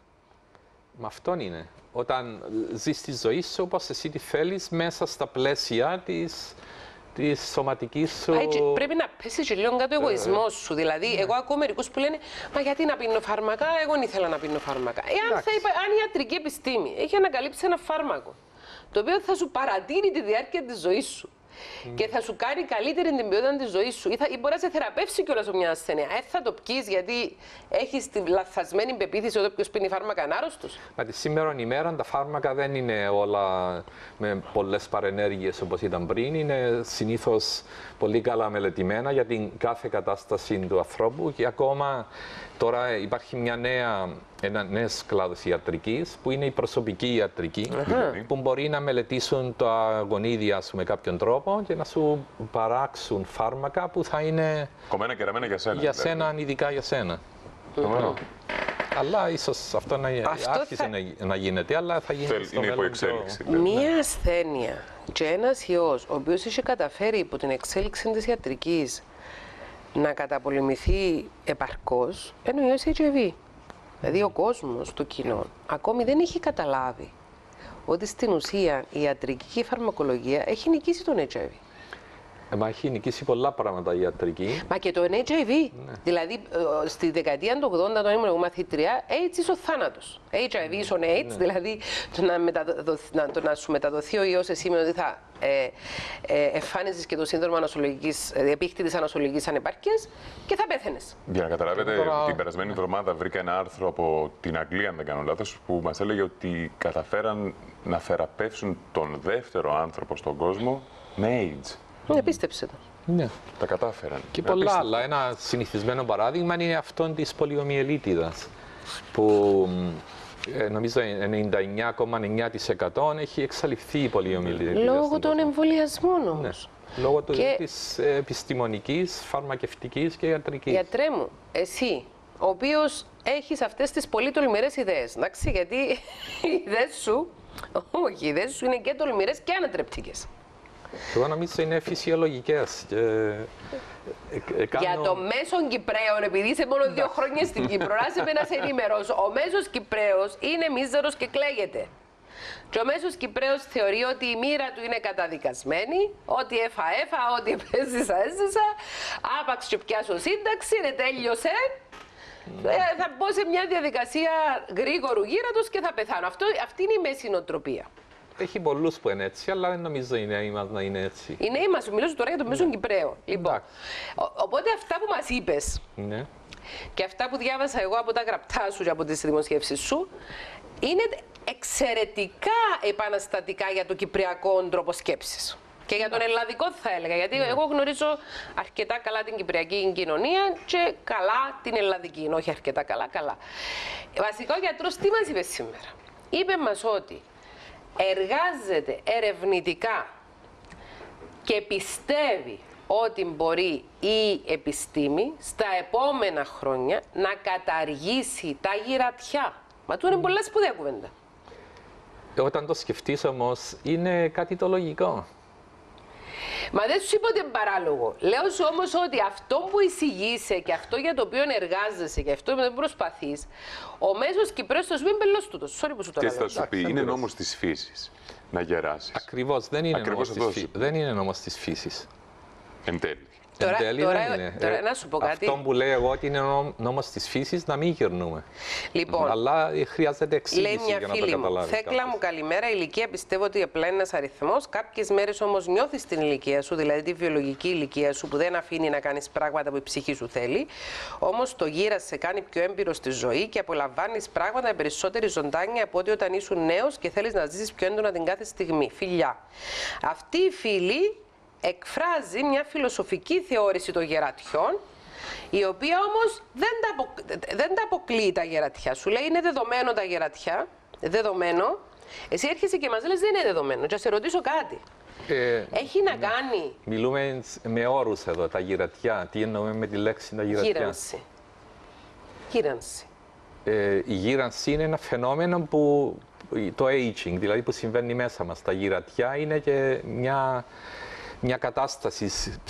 Μα αυτόν είναι. Όταν ζεις τη ζωή σου όπως εσύ τη θέλεις μέσα στα πλαίσια της τη σωματική σου. Άι, πρέπει να πέσει και λίγο κάτω ο εγωισμός σου. Δηλαδή, ναι. εγώ ακούω μερικούς που λένε μα γιατί να πίνω φάρμακα, εγώ δεν ήθελα να πίνω φάρμακα. Εάν θα είπα, αν η ιατρική επιστήμη έχει ανακαλύψει ένα φάρμακο το οποίο θα σου παρατείνει τη διάρκεια της ζωής σου mm. και θα σου κάνει καλύτερη την ποιότητα της ζωής σου ή, θα, ή μπορεί να σε θεραπεύσει κιόλας από μια ασθένεια. Ε, θα το πιείς γιατί έχεις τη λαθασμένη πεποίθηση ότι όποιος πίνει φάρμακα είναι άρρωστος. Μα τη σήμερα ημέρα τα φάρμακα δεν είναι όλα με πολλές παρενέργειες όπως ήταν πριν. Είναι συνήθως πολύ καλά μελετημένα για την κάθε κατάσταση του ανθρώπου και ακόμα τώρα υπάρχει μια νέα, ένα νέος κλάδος ιατρικής που είναι η προσωπική ιατρική uh-huh. που μπορεί να μελετήσουν τα γονίδια σου με κάποιον τρόπο και να σου παράξουν φάρμακα που θα είναι κομμένα και ραμμένα για σένα. Για σένα, ειδικά για σένα. Uh-huh. Αλλά ίσως αυτό να αυτό άρχισε θα... να, να γίνεται, αλλά θα γίνει Θέλ, στο είναι μέλλον. Υποεξέλιξη. Το... Μία ασθένεια και ένας ιός, ο οποίος είχε καταφέρει υπό την εξέλιξη της ιατρικής να καταπολεμηθεί επαρκώς, είναι ο ιός έιτς άι βι. Δηλαδή ο κόσμος, το κοινό, ακόμη δεν έχει καταλάβει ότι στην ουσία η ιατρική και η φαρμακολογία έχει νικήσει τον έιτς άι βι. Ε, μα έχει νικήσει πολλά πράγματα η ιατρική. Μα και το έιτς άι βι. Ναι. Δηλαδή, ε, στη δεκαετία του ογδόντα, όταν ήμουν εγώ μαθήτρια, AIDS είσαι ο θάνατος. έιτς άι βι ίσον AIDS, ναι. δηλαδή το να, να, το να σου μεταδοθεί ο ιός εσύ με ότι θα ε, ε, εμφάνιζες και το σύνδρομο ανασολογικής, ε, επίκτητης ανασολογικής ανεπάρκειας και θα πέθαινες. Για να καταλάβετε, τώρα... την περασμένη εβδομάδα βρήκα ένα άρθρο από την Αγγλία, αν δεν κάνω λάθος, που μας έλεγε ότι καταφέραν να θεραπεύσουν τον δεύτερο άνθρωπο στον κόσμο με AIDS. Ναι, πίστεψε το. Ναι. Τα κατάφεραν. Και πολλά απίστευτα. Άλλα. Ένα συνηθισμένο παράδειγμα είναι αυτό της πολιομιελίτιδας, που ε, νομίζω ενενήντα εννιά κόμμα εννιά τοις εκατό έχει εξαλειφθεί η πολιομιελίτιδα. Λόγω των εμβολιασμών όμως. Ναι. Λόγω του, και... της επιστημονικής, φαρμακευτικής και ιατρικής. Γιατρέ μου, εσύ, ο οποίος έχεις αυτές τις πολύ τολμηρές ιδέες, εντάξει, γιατί οι ιδέες σου, όχι, οι ιδέες σου είναι και τολμηρές και ανατρεπτικές. Εγώ νομίζω είναι φυσιολογικές. Και... Για το μέσον Κυπρέων, επειδή είσαι μόνο δύο χρόνια στην Κύπρο, άσε με να σε ενημερώσω. Ο μέσος Κυπρέος είναι μίζερος και κλαίγεται. Και ο μέσος Κυπρέος θεωρεί ότι η μοίρα του είναι καταδικασμένη, ότι έφα έφα, ότι επέζησα έζησα, άπαξ και πιάσω σύνταξη, ρε τέλειωσε. Mm. Ε, θα μπω σε μια διαδικασία γρήγορου γύρατος και θα πεθάνω. Αυτό, αυτή είναι η μέση νοοτροπία. Έχει πολλούς που είναι έτσι, αλλά δεν νομίζω οι νέοι μας να είναι έτσι. Οι νέοι μας, μιλώ τώρα για τον Μέσον Κυπραίο. Λοιπόν, Εντάξει. ο- οπότε αυτά που μας είπες Ναι. και αυτά που διάβασα εγώ από τα γραπτά σου και από τις δημοσιεύσεις σου είναι εξαιρετικά επαναστατικά για το κυπριακό τρόπο σκέψης. Και για τον ελλαδικό θα έλεγα, γιατί εγώ γνωρίζω αρκετά καλά την κυπριακή κοινωνία και καλά την ελλαδική, όχι αρκετά καλά, καλά. Βασικά ο γιατρός τι μας είπε σήμερα? Είπε μας ότι εργάζεται ερευνητικά και πιστεύει ότι μπορεί η επιστήμη στα επόμενα χρόνια να καταργήσει τα γυρατιά. Μα του είναι πολλά σπουδαία κουβέντα. Όταν το σκεφτείς όμως, είναι κάτι το λογικό. Μα δεν σου είπα ότι είναι παράλογο. Λέω σου όμως ότι αυτό που εισηγείσαι και αυτό για το οποίο εργάζεσαι και αυτό που προσπαθείς, ο μέσος Κυπρέος θα σου πει μπελός τούτος. Sorry που σου το Και λέω. θα σου πει, Εντάξει, είναι δεν νόμος της φύσης να γεράσεις. Ακριβώς, δεν είναι, Ακριβώς νόμος, αυτό της, σου φύ... δεν είναι νόμος της φύσης. Εν τέλει. Τώρα- Εν τέλει τώρα- δεν είναι. τώρα να σου πω κάτι. Αυτό που λέω εγώ ότι είναι νόμ- νόμος της φύσης να μην γερνούμε. Λοιπόν, Αλλά χρειάζεται εξήγηση λέει μια για να το φίλη μου, καταλάβει. Θέκλα κάποιος. μου, καλημέρα. Η ηλικία πιστεύω ότι απλά είναι ένας αριθμός. Κάποιες μέρες όμως νιώθεις την ηλικία σου, δηλαδή τη βιολογική ηλικία σου που δεν αφήνει να κάνεις πράγματα που η ψυχή σου θέλει. Όμως το γύρας σε κάνει πιο έμπειρο στη ζωή και απολαμβάνεις πράγματα με περισσότερη ζωντάνια από ότι όταν ήσουν νέος και θέλεις να ζήσεις πιο έντονα την κάθε στιγμή. Φιλιά. Αυτή η φίλη εκφράζει μια φιλοσοφική θεώρηση των γερατιών, η οποία όμως δεν τα, απο... δεν τα αποκλείει τα γερατιά. Σου λέει είναι δεδομένο τα γερατιά, δεδομένο. Εσύ έρχεσαι και μας λες δεν είναι δεδομένο. Και να σε ρωτήσω κάτι. Ε, Έχει να κάνει Μιλούμε με όρους εδώ, τα γυρατιά. Τι εννοούμε με τη λέξη τα γυρατιά. γύρανση. Γύρανση. Ε, η γύρανση είναι ένα φαινόμενο που το aging, δηλαδή που συμβαίνει μέσα μας. Τα γυρατιά είναι και μια, μια κατάσταση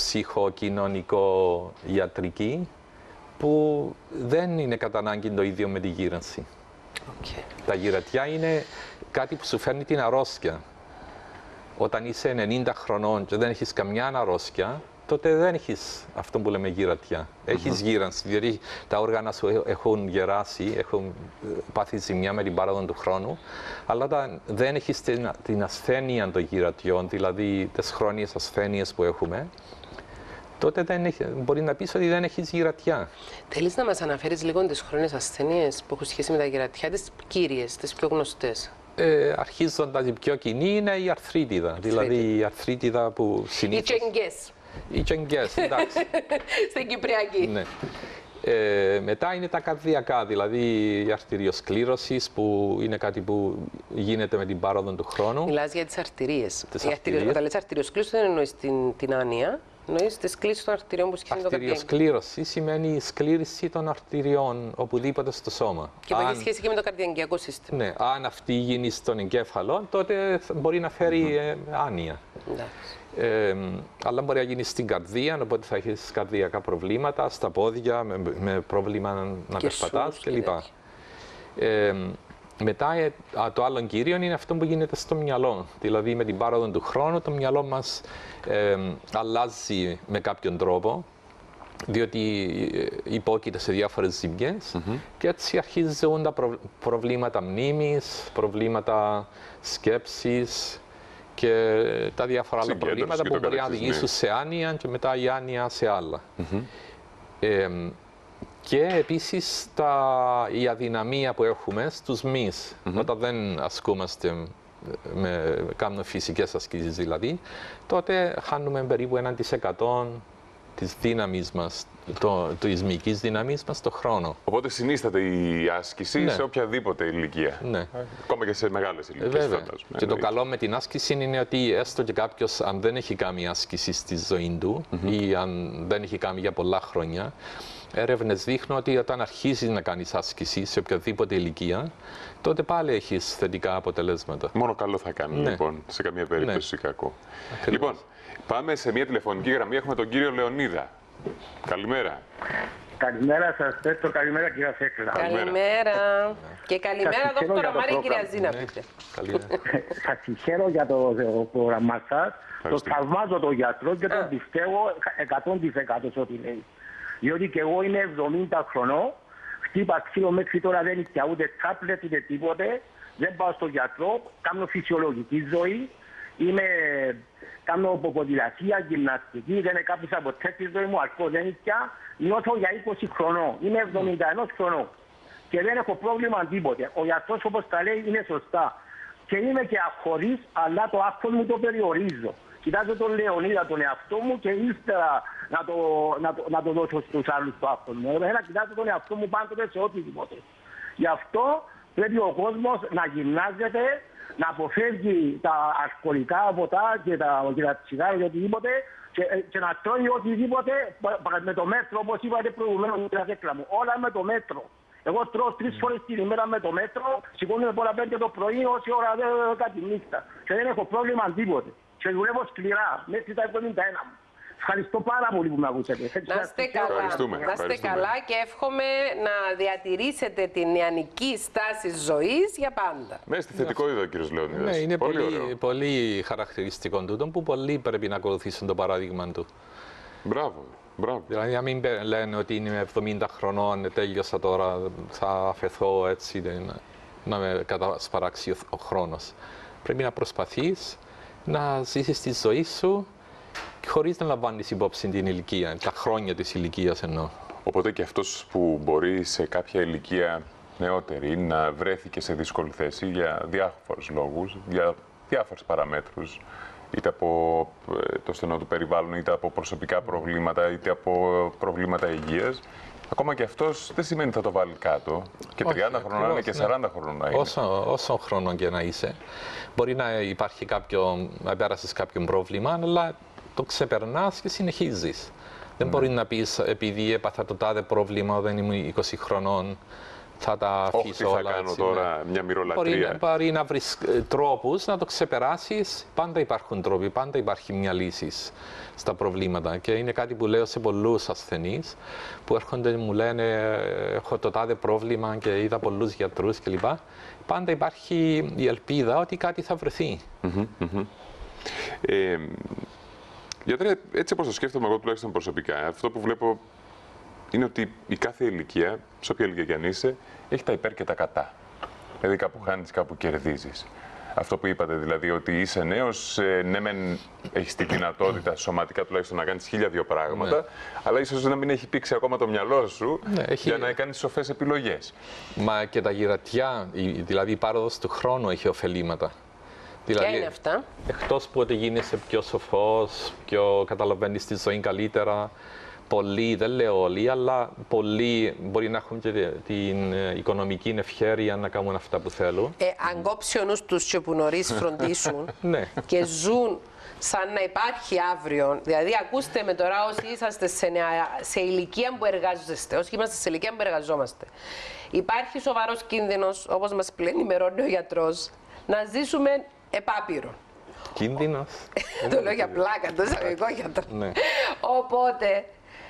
ψυχοκοινωνικο-ιατρική που δεν είναι κατά ανάγκη το ίδιο με τη γύρανση. Okay. Τα γυρατιά είναι κάτι που σου φέρνει την αρρώστια. Όταν είσαι ενενήντα χρονών και δεν έχεις καμιά αρρώστια, τότε δεν έχεις αυτό που λέμε γυρατιά. Έχεις γύρανση, διότι τα όργανα σου έχουν γεράσει, έχουν πάθει ζημιά με την πάροδο του χρόνου, αλλά όταν δεν έχεις την, την ασθένεια των γυρατιών, δηλαδή τις χρόνιες ασθένειες που έχουμε, τότε δεν έχει, μπορεί να πεις ότι δεν έχεις γυρατιά. Θέλεις να μας αναφέρεις λίγο τις χρόνιες ασθένειες που έχουν σχέση με τα γυρατιά, τις κύριες, τις πιο γνωστές? Ε, αρχίζοντας η πιο κοινή είναι η αρθρίτιδα, δηλαδή η αρθρίτιδα που Οι συνήθως... τσεγγές, Οι τσεγγές, εντάξει. στην Κυπριακή. Ναι. Ε, μετά είναι τα καρδιακά, δηλαδή η αρτηριοσκλήρωση που είναι κάτι που γίνεται με την πάροδο του χρόνου. Μιλάς για τις αρτηρίες. Τις Οι αρτηρίες. αρτηρίες. Όταν λες αρτηριοσκλήρωση δεν εννοείς την, την άνοια, εννοείς τις κλίσεις των αρτηριών που σχετίζονται με το καρδιακό. Αρτηριοσκλήρωση σημαίνει η σκλήρηση των αρτηριών οπουδήποτε στο σώμα. Και που έχει Αν- σχέση και με το καρδιαγγειακό σύστημα. Ναι, αν αυτή γίνει στον εγκέφαλο, τότε θα- μπορεί να φέρει ε, άνοια. Εντάξει. Ε, αλλά μπορεί να γίνει στην καρδία, οπότε θα έχεις καρδιακά προβλήματα, στα πόδια, με, με πρόβλημα να Και περπατάς σούς και κλπ. Ε, μετά ε, α, το άλλο κύριο είναι αυτό που γίνεται στο μυαλό. Δηλαδή με την πάροδο του χρόνου το μυαλό μας ε, αλλάζει με κάποιον τρόπο, διότι ε, υπόκειται σε διάφορες ζημιές και έτσι αρχίζουν τα προ- προβλήματα μνήμης, προβλήματα σκέψης και τα διάφορα άλλα Συγκέντρωση προβλήματα και που το μπορεί να καθεξής, οδηγήσουν ναι. σε άνοια και μετά η άνοια σε άλλα. Ε, και επίσης τα, η αδυναμία που έχουμε στους μυς, όταν δεν ασκούμαστε, με, κάνουμε φυσικές ασκήσεις δηλαδή, τότε χάνουμε περίπου ένα τοις εκατό της δύναμης μας, το, της μυϊκής δύναμης μας το χρόνο. Οπότε συνίσταται η άσκηση Ναι. σε οποιαδήποτε ηλικία. Ναι. Ακόμα και σε μεγάλες Ε, ηλικίες, Βέβαια. φαντάζομαι. Και το εννοείται. καλό με την άσκηση είναι ότι έστω και κάποιο, αν δεν έχει κάνει άσκηση στη ζωή του ή αν δεν έχει κάνει για πολλά χρόνια, έρευνες δείχνουν ότι όταν αρχίζει να κάνει άσκηση σε οποιαδήποτε ηλικία, τότε πάλι έχει θετικά αποτελέσματα. Μόνο καλό θα κάνει, Ναι. λοιπόν, σε καμία περίπτωση κακό. Ακριβώς. Λοιπόν, πάμε σε μια τηλεφωνική γραμμή. Έχουμε τον κύριο Λεωνίδα. Καλημέρα. Καλημέρα σας, Πέτρο, καλημέρα κυρία Θέκλα. Καλημέρα. Και καλημέρα, Σας συγχαίρω δόκτωρα για το Μάρη, κυρία πρόγραμμα. Ζήνα. Ναι. πείτε. Καλή. Σας συγχαίρω για το, το πρόγραμμα σας. Το Ευχαριστώ. θαυμάζω τον γιατρό και Α. τον πιστεύω εκατό τοις εκατό σε ό,τι λέει. Διότι και εγώ είμαι εβδομήντα χρονών, χτύπα ξύλο μέχρι τώρα δεν είχε ούτε τάπλετ ούτε τίποτε δεν πάω στον γιατρό, κάνω φυσιολογική ζωή, είμαι, κάνω ποδηλασία, γυμναστική, δεν έκαψα ποτέ στη ζωή μου, αλκοόλ δεν πια, νιώθω για είκοσι χρονών, είμαι εβδομήντα ένα χρονών και δεν έχω πρόβλημα τίποτε. Ο γιατρός όπως τα λέει είναι σωστά. Και είμαι και αχωρίς, αλλά το άγχος μου το περιορίζω. Κοιτάζω τον Λεωνίδα, τον εαυτό μου και ύστερα να το, να το, να το δώσω στους άλλους το άγχος μου. Εμένα κοιτάζω τον εαυτό μου πάντοτε σε οτιδήποτε. Γι' αυτό πρέπει ο κόσμος να γυμνάζεται, να αποφεύγει τα αλκοολικά ποτά και τα, και τα τσιγάρα και οτιδήποτε και, και να τρώει οτιδήποτε με το μέτρο, όπως είπατε προηγουμένως, μου. Όλα με το μέτρο. Εγώ τρώω τρεις φορές την ημέρα με το μέτρο, σηκώνομαι πολλά πέντε το πρωί, όση ώρα δεν κάτι νύχτα. Και δεν έχω πρόβλημα τίποτε. Και δουλεύω σκληρά, μέχρι τα εβδομήντα ένα μου. Ευχαριστώ πάρα πολύ που με ακούσατε. Να είστε καλά. Να είστε καλά και εύχομαι να διατηρήσετε την νεανική στάση ζωής για πάντα. Ναι, στη θετικότητα ο κύριος Λεωνίδας. Ναι, είναι πολύ, πολύ, πολύ χαρακτηριστικό τούτο που πολλοί πρέπει να ακολουθήσουν το παράδειγμα του. Μπράβο. Μπράβο. Δηλαδή, να μην λένε ότι είμαι εβδομήντα χρονών, τέλειωσα τώρα, θα αφαιθώ έτσι, δεν, να με κατασπαράξει ο χρόνος. Πρέπει να προσπαθείς να ζήσεις τη ζωή σου χωρίς να λαμβάνεις υπόψη την ηλικία, τα χρόνια της ηλικίας εννοώ. Οπότε και αυτός που μπορεί σε κάποια ηλικία νεότερη να βρέθηκε σε δύσκολη θέση για διάφορους λόγους, για διάφορες παραμέτρους, είτε από το στενό του περιβάλλον, είτε από προσωπικά προβλήματα, είτε από προβλήματα υγείας. Ακόμα και αυτός δεν σημαίνει ότι θα το βάλει κάτω. Και τριάντα χρονών είναι και σαράντα ναι. χρονών να είναι. Όσο, όσο χρόνο και να είσαι, μπορεί να υπάρχει κάποιο, να πέρασεις κάποιο πρόβλημα, αλλά το ξεπερνάς και συνεχίζεις. Δεν mm. μπορεί να πεις, επειδή έπαθα το τάδε πρόβλημα όταν ήμουν είκοσι χρονών, θα τα αφήσω όλα. Τι θα κάνω έτσι, τώρα, ναι. μια μυρολατρεία. Μπορεί, μπορεί να βρεις τρόπους να το ξεπεράσεις. Πάντα υπάρχουν τρόποι, πάντα υπάρχει μια λύση στα προβλήματα. Και είναι κάτι που λέω σε πολλούς ασθενείς που έρχονται και μου λένε έχω το τάδε πρόβλημα και είδα πολλούς γιατρούς κλπ. Πάντα υπάρχει η ελπίδα ότι κάτι θα βρεθεί. Mm-hmm, mm-hmm. Ε, γιατρέ, έτσι όπως το σκέφτομαι εγώ τουλάχιστον προσωπικά, αυτό που βλέπω είναι ότι η κάθε ηλικία, σε όποια ηλικία κι αν είσαι, έχει τα υπέρ και τα κατά. Δηλαδή κάπου χάνεις, κάπου κερδίζεις. Αυτό που είπατε, δηλαδή ότι είσαι νέος, ναι μεν έχεις τη δυνατότητα σωματικά τουλάχιστον να κάνεις χίλια δύο πράγματα, ναι. αλλά ίσως να μην έχει πήξει ακόμα το μυαλό σου ναι, έχει... για να κάνεις σοφές επιλογές. Μα και τα γυρατιά, δηλαδή η πάροδος του χρόνου έχει ωφελήματα. Δηλαδή, ποια είναι αυτά? Εκτός που ότι γίνεσαι πιο σοφός, πιο καταλαβαίνεις τη ζωή καλύτερα, πολλοί, δεν λέω όλοι, αλλά πολλοί μπορεί να έχουν και την οικονομική ευχέρεια να κάνουν αυτά που θέλουν. Ε, αν κόψει ο νους τους και που νωρίς φροντίσουν ναι. και ζουν σαν να υπάρχει αύριο. Δηλαδή, ακούστε με τώρα όσοι είσαστε σε, νεα... σε ηλικία που εργάζεστε, όσοι είμαστε σε ηλικία που εργαζόμαστε. Υπάρχει σοβαρός κίνδυνος, όπως μας πλέον ενημερώνει ο γιατρός, να ζήσουμε επάπειρο. Κίνδυνος. Το λέω για πλάκα, το εισαγωγικό γιατρό. Ναι. Οπότε,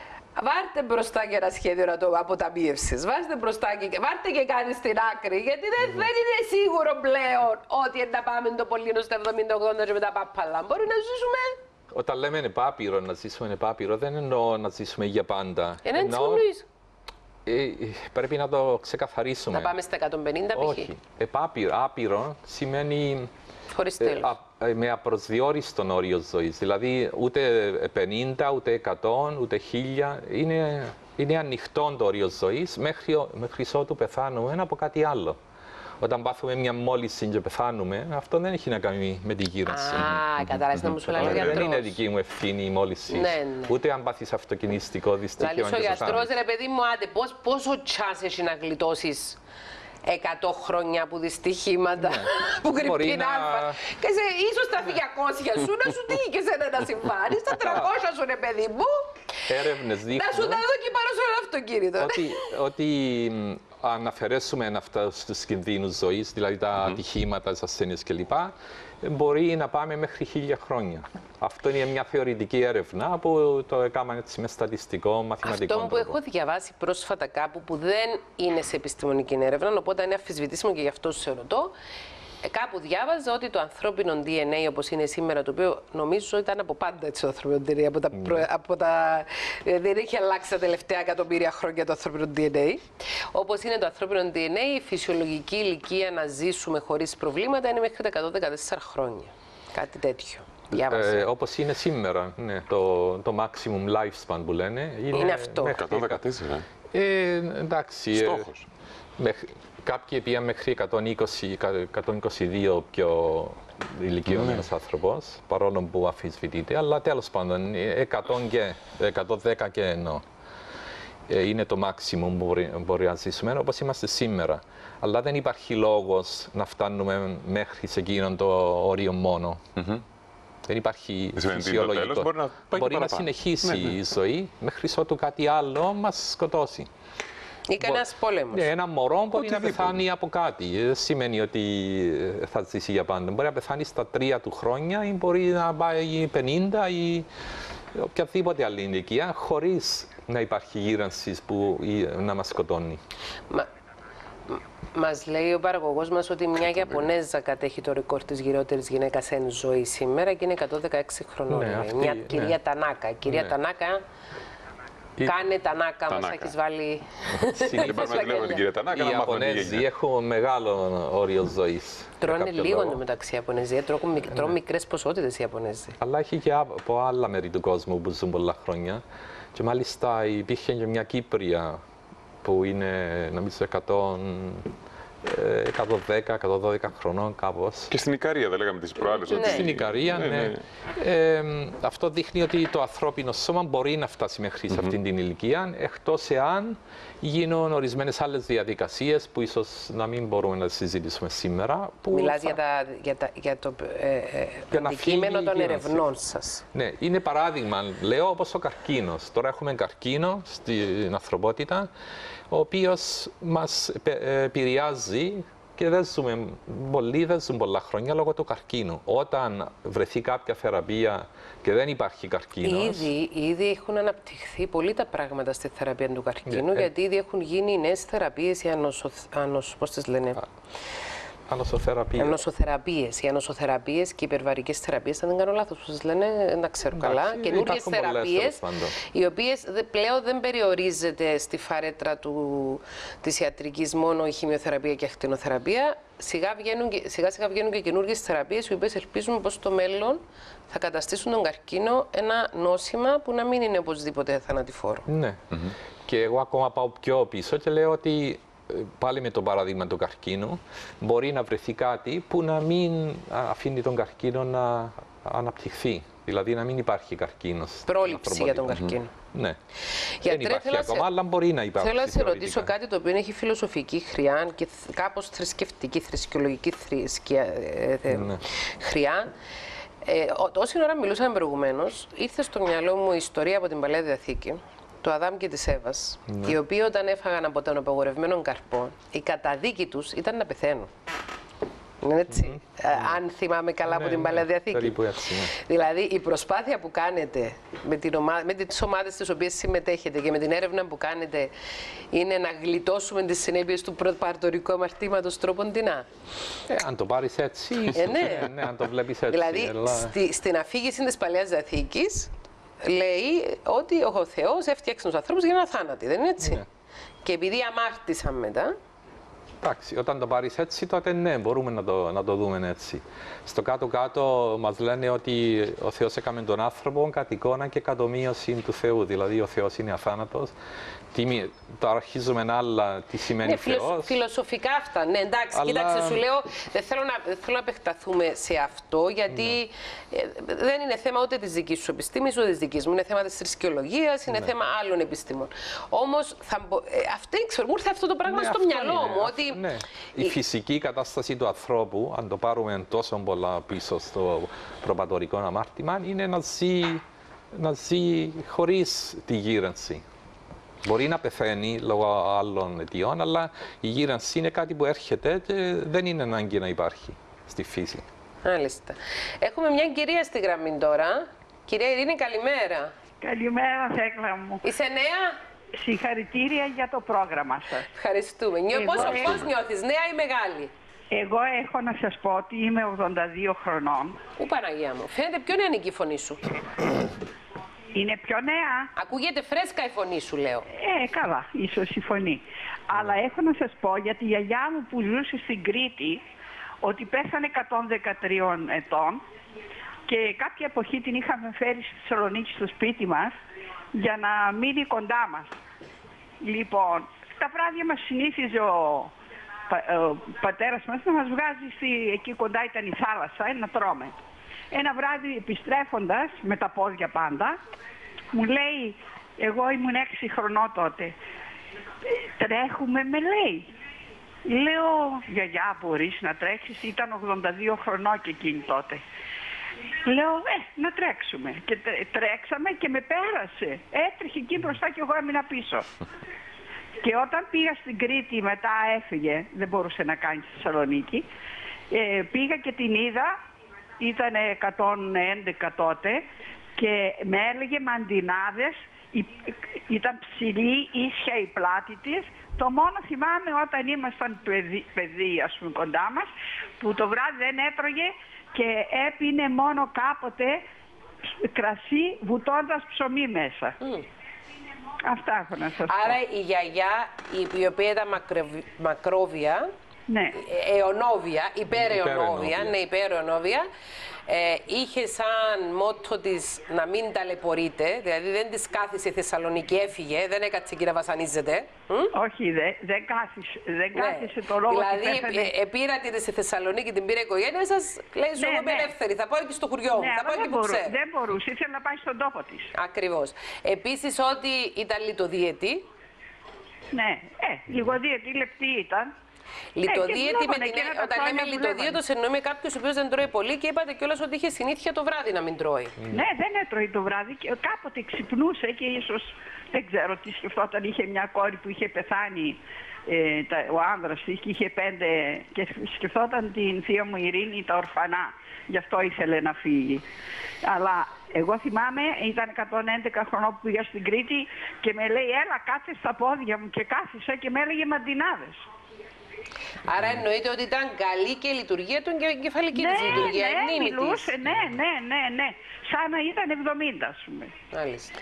βάρτε μπροστά και ένα σχέδιο να το αποταμιεύσεις. Βάστε μπροστά και βάρτε και κάτι στην άκρη. Γιατί δεν, mm. δεν είναι σίγουρο πλέον ότι να πάμε το πολύ στο εβδομήντα ογδόντα και μετά πάπαλα. Μπορεί να ζήσουμε. Όταν λέμε επάπειρο, να ζήσουμε επάπειρο, δεν εννοώ να ζήσουμε για πάντα. Είναι έτσι εννοείς. Ε, πρέπει να το ξεκαθαρίσουμε. Να πάμε στα εκατόν πενήντα π.χ. Όχι. Επάπειρο, άπειρο σημαίνει. Χωρίς τέλος. Ε, α, με απροσδιόριστον όριο ζωής. Δηλαδή ούτε πενήντα, ούτε εκατό, ούτε χίλια. Είναι, είναι ανοιχτό το όριο ζωής μέχρι, μέχρι ότου πεθάνουμε από κάτι άλλο. Όταν πάθουμε μια μόλυνση και πεθάνουμε, αυτό δεν έχει να κάνει με την γύρανση. Α, κατάλαβες να μου σου λέει ο γιατρός. Δεν είναι δική μου ευθύνη η μόλυνση. Ναι, ναι. Ούτε αν πάθεις αυτοκινηστικό δυστυχείο. Δηλαδή, ο γιατρός, ρε παιδί μου, άντε, πώς, πόσο τσάς έχει να γλιτώσεις εκατό χρόνια από δυστυχήματα ναι. που κρυπτήν να... αλφα. Και σε, ίσως τα διακόσια σου να σου τύχει και σε ένα συμβάνει, στα τριακόσια σου ρε παιδί μου, έρευνες δείχνουν να σου τα δοκιμάρω σε ένα αυτοκίνητο. Ότι, ότι αν αφαιρέσουμε αυτούς τους κινδύνους ζωής, δηλαδή τα mm-hmm. ατυχήματα, τις ασθένειες κλπ, μπορεί να πάμε μέχρι χίλια χρόνια. Αυτό είναι μια θεωρητική έρευνα που το έκαναν έτσι με στατιστικό, μαθηματικό Αυτό τρόπο. που έχω διαβάσει πρόσφατα κάπου που δεν είναι σε επιστημονική έρευνα, οπότε είναι αμφισβητήσιμο και γι' αυτό σε ρωτώ, Ε, κάπου διάβαζα ότι το ανθρώπινο ντι εν έι όπως είναι σήμερα, το οποίο νομίζω ήταν από πάντα έτσι το ανθρώπινο ντι εν έι, από τα, προ, από τα, δεν έχει αλλάξει τα τελευταία εκατομμύρια χρόνια το ανθρώπινο ντι εν έι. Όπως είναι το ανθρώπινο ντι εν έι, η φυσιολογική ηλικία να ζήσουμε χωρίς προβλήματα είναι μέχρι τα εκατόν δεκατέσσερα χρόνια. Κάτι τέτοιο. Ε, όπως είναι σήμερα, ναι, το, το maximum lifespan που λένε. Είναι, είναι αυτό. εκατόν δεκατέσσερα. Ε, εντάξει. Στόχος. Ε, μέχρι, κάποιοι πήγαν μέχρι εκατόν είκοσι, εκατόν είκοσι δύο πιο ηλικιωμένος mm. άνθρωπος, παρόλο που αμφισβητείται, αλλά τέλος πάντων εκατό και εκατόν δέκα και εννοώ. Είναι το maximum που μπορεί, μπορεί να ζήσουμε, όπως είμαστε σήμερα. Αλλά δεν υπάρχει λόγος να φτάνουμε μέχρι σε εκείνον το όριο μόνο. Mm-hmm. Δεν υπάρχει φυσιολογικό. Μπορεί να, μπορεί να συνεχίσει ναι, ναι. η ζωή μέχρι ότου κάτι άλλο μας σκοτώσει. Ή κανένας πόλεμος. Ναι, ένα μωρό μπορεί να πεθάνει από κάτι. Δεν σημαίνει ότι θα ζήσει για πάντα. Μπορεί να πεθάνει στα τρία του χρόνια ή μπορεί να πάει πενήντα ή οποιαδήποτε άλλη ηλικία χωρίς να υπάρχει γύρανση που να μας σκοτώνει. Μα... Μας λέει ο παραγωγός μας ότι μια Ιαπωνέζα κατέχει το ρεκόρ της γυρότερης γυναίκας εν ζωή σήμερα και είναι εκατόν δεκαέξι χρονών. Ναι, αυτή, μια ναι. κυρία Τανάκα. Η κυρία ναι. Τανάκα, η... κάνε Τανάκα, μας έχεις βάλει... Δεν πάμε να τη λέμε την κυρία Τανάκα, οι Ιαπωνέζοι έχουν μεγάλο όριο ζωής. Τρώνε λίγο εντωμεταξύ οι Ιαπωνέζοι, τρώνε ναι. μικρές ποσότητες οι Ιαπωνέζοι. Αλλά έχει και από άλλα μέρη του κόσμου που ζουν πολλά χρόνια. Και μάλιστα υπήρχε και μια Κύπρια που είναι νομίζω εκατόν δέκα εκατόν δώδεκα χρονών κάπως. Και στην Ικαρία δεν λέγαμε τις προάλλες. Ναι. Ότι... Στην Ικαρία, ναι. ναι. ναι. Ε, αυτό δείχνει ότι το ανθρώπινο σώμα μπορεί να φτάσει μέχρι σε mm-hmm. αυτήν την ηλικία, εκτός εάν γίνουν ορισμένες άλλες διαδικασίες που ίσως να μην μπορούμε να συζητήσουμε σήμερα. Που Μιλάς θα... για, τα, για, τα, για το ε, ε, αντικείμενο των ερευνών σας. Ναι, είναι παράδειγμα, λέω, όπως ο καρκίνος. Τώρα έχουμε καρκίνο στην ανθρωπότητα, ο οποίος μας επηρεάζει και δεν ζούμε πολλοί, δεν ζουν πολλά χρόνια λόγω του καρκίνου. Όταν βρεθεί κάποια θεραπεία και δεν υπάρχει καρκίνος... Ήδη, ήδη έχουν αναπτυχθεί πολύ τα πράγματα στη θεραπεία του καρκίνου, yeah, γιατί ήδη έχουν γίνει νέες θεραπείες, οι ανοσο... ανοσ... πώς τις λένε... Ανοσοθεραπείες. Ανοσοθεραπείες. Οι ανοσοθεραπείες και οι υπερβαρικές θεραπείες, αν δεν κάνω λάθος, που σας λένε, δεν τα ξέρω Εντάξει, καλά. Καινούργιες θεραπείες, οι οποίες πλέον δεν περιορίζεται στη φαρέτρα του, της ιατρικής μόνο η χημειοθεραπεία και η ακτινοθεραπεία. Σιγά, βγαίνουν, σιγά σιγά βγαίνουν και καινούργιες θεραπείες, οι οποίες ελπίζουμε πως στο μέλλον θα καταστήσουν τον καρκίνο ένα νόσημα που να μην είναι οπωσδήποτε θανατηφόρο. Ναι. Mm-hmm. Και εγώ ακόμα πάω πιο πίσω και λέω ότι πάλι με το παράδειγμα του καρκίνου, μπορεί να βρεθεί κάτι που να μην αφήνει τον καρκίνο να αναπτυχθεί. Δηλαδή να μην υπάρχει καρκίνος. Πρόληψη για τον καρκίνο. Mm-hmm. Ναι. Για δεν υπάρχει ακόμα, σε... αλλά μπορεί να υπάρχει. Θέλω να σε ρωτήσω κάτι το οποίο έχει φιλοσοφική χρειά και κάπως θρησκευτική, θρησκολογική θρησκεία, ε, ναι. χρειά. Ε, όση ώρα μιλούσαμε προηγουμένως, ήρθε στο μυαλό μου η ιστορία από την Παλαιά Διαθήκη, του Αδάμ και της Εύας, ναι. οι οποίοι όταν έφαγαν από τον απαγορευμένο καρπό, η καταδίκη τους ήταν να πεθαίνουν. Είναι έτσι, mm-hmm. ε, αν θυμάμαι καλά ναι, από την Παλαιά Διαθήκη. Περίπου έτσι, ναι. Δηλαδή η προσπάθεια που κάνετε με, την ομα... με τις ομάδες τις οποίες συμμετέχετε και με την έρευνα που κάνετε είναι να γλιτώσουμε τις συνέπειες του προπαρτορικού αμαρτήματος τρόποντινά. Ε, αν το πάρεις έτσι, ε, ναι. ναι, αν το βλέπεις έτσι. Δηλαδή αλλά... στη, στην αφήγηση της Παλαιάς Διαθήκης λέει ότι ο Θεός έφτιαξε τους ανθρώπους για να θάνατοι, δεν είναι έτσι. Ναι. Και επειδή αμάρτησαν μετά. Εντάξει, όταν το πάρεις έτσι, τότε ναι, μπορούμε να το, να το δούμε έτσι. Στο κάτω-κάτω μας λένε ότι ο Θεός έκαμε τον άνθρωπο κατ' εικόνα και κατ' ομοίωση του Θεού. Δηλαδή ο Θεός είναι αθάνατος. Τι, τώρα αρχίζουμε άλλα, τι σημαίνει ναι, Θεός. Φιλοσοφικά αυτά, ναι, εντάξει, αλλά... κοίταξε, σου λέω, δεν θέλω να, δεν θέλω να επεκταθούμε σε αυτό, γιατί ναι. ε, δεν είναι θέμα ούτε της δικής σου επιστήμης, ούτε της δικής μου, είναι θέμα της θρησκεολογίας, είναι ναι. θέμα άλλων επιστήμων. Όμως, θα, ε, αυτή, ξέρω, μου ήρθε αυτό το πράγμα ναι, στο μυαλό είναι, μου, ότι... Ναι. Η φυσική κατάσταση του ανθρώπου, αν το πάρουμε τόσο πολλά πίσω στο προπατορικό αμάρτημα, είναι να ζει, να ζει χωρίς τη γύρανση. Μπορεί να πεθαίνει λόγω άλλων αιτιών, αλλά η γύρανση είναι κάτι που έρχεται και δεν είναι ανάγκη να υπάρχει στη φύση. Μάλιστα. Έχουμε μια κυρία στη γραμμή τώρα. Κυρία Ειρήνη, καλημέρα. Καλημέρα, Θέκλα μου. Είσαι νέα? Συγχαρητήρια για το πρόγραμμα σας. Ευχαριστούμε. Νιώ, Εγώ πόσο, έχω... πώς νιώθεις, νέα ή μεγάλη? Εγώ έχω να σας πω ότι είμαι ογδόντα δύο χρονών. Ού, Παναγία μου, φαίνεται πιο νεανική η φωνή σου. Είναι πιο νέα. Ακούγεται φρέσκα η φωνή σου, λέω. Ε, καλά, ίσως η φωνή. Αλλά έχω να σας πω για τη γιαγιά μου που ζούσε στην Κρήτη ότι πέθανε εκατόν δεκατρία ετών και κάποια εποχή την είχαμε φέρει στη Θεσσαλονίκη στο σπίτι μας για να μείνει κοντά μας. Λοιπόν, τα βράδια μας συνήθιζε ο, ο πατέρας μας να μας βγάζει στη, εκεί κοντά ήταν η θάλασσα, να τρώμε. Ένα βράδυ επιστρέφοντας, με τα πόδια πάντα, μου λέει, εγώ ήμουν έξι χρονών τότε, τρέχουμε με λέει. Λέω, γιαγιά μπορείς να τρέξεις, ήταν ογδόντα δύο χρονών και εκείνη τότε. Λέω, ε, να τρέξουμε. Και τρέξαμε και με πέρασε. Έτρεχε εκεί μπροστά και εγώ έμεινα πίσω. Και όταν πήγα στην Κρήτη, μετά έφυγε, δεν μπορούσε να κάνει στη Θεσσαλονίκη, ε, πήγα και την είδα, ήταν εκατόν έντεκα τότε και με έλεγε μαντινάδες, ήταν ψηλή, ίσια η πλάτη της. Το μόνο θυμάμαι όταν ήμασταν παιδί, παιδί ας πούμε κοντά μας, που το βράδυ δεν έτρωγε και έπινε μόνο κάποτε κρασί βουτώντας ψωμί μέσα. Mm. Αυτά έχω να σας πω. Άρα η γιαγιά, η οποία ήταν μακροβι... μακρόβια, ναι. αιωνόβια, υπεραιωνόβια, ναι, υπεραιωνόβια, ε, είχε σαν μότο της να μην ταλαιπωρείται, δηλαδή δεν της κάθισε η Θεσσαλονίκη, έφυγε, δεν έκατσε εκεί να βασανίζεται. Όχι, δε, δεν κάθισε, δεν κάθισε ναι. το λόγο. Δηλαδή, πέθανε... επήρατε στη Θεσσαλονίκη, την πήρε η οικογένεια σας, λέει σου, ναι, εγώ είμαι ναι. ελεύθερη, θα πάω εκεί στο χωριό μου, ναι, θα πάω εκεί που ξέρω. Δεν μπορούσε, ήθελε να πάει στον τόπο της. Ακριβώς. Επίσης ότι ήταν λιτοδίαιτη. Ναι, ε, λιγοδίαιτη, λεπτή ήταν. Λιτοδίαιτη, με την... όταν λέμε λιτοδίαιτο, εννοούμε κάποιο ο οποίο δεν τρώει πολύ και είπατε κιόλας ότι είχε συνήθεια το βράδυ να μην τρώει. Mm. Ναι, δεν έτρωει το βράδυ και κάποτε ξυπνούσε και ίσως δεν ξέρω τι σκεφτόταν. Είχε μια κόρη που είχε πεθάνει ε, τα, ο άνδρας της και είχε πέντε και σκεφτόταν την θεία μου Ειρήνη τα ορφανά. Γι' αυτό ήθελε να φύγει. Αλλά εγώ θυμάμαι, ήταν εκατόν έντεκα χρονών που πήγα στην Κρήτη και με λέει έλα κάτσε στα πόδια μου και κάθισα και με έλεγε μαντινάδες. Άρα εννοείται ότι ήταν καλή και η λειτουργία του και η εγκεφαλική ναι, της λειτουργία. Ναι, μιλούσε, ναι, ναι, ναι, ναι. Σαν να ήταν εβδομήντα, ας πούμε. Μάλιστα.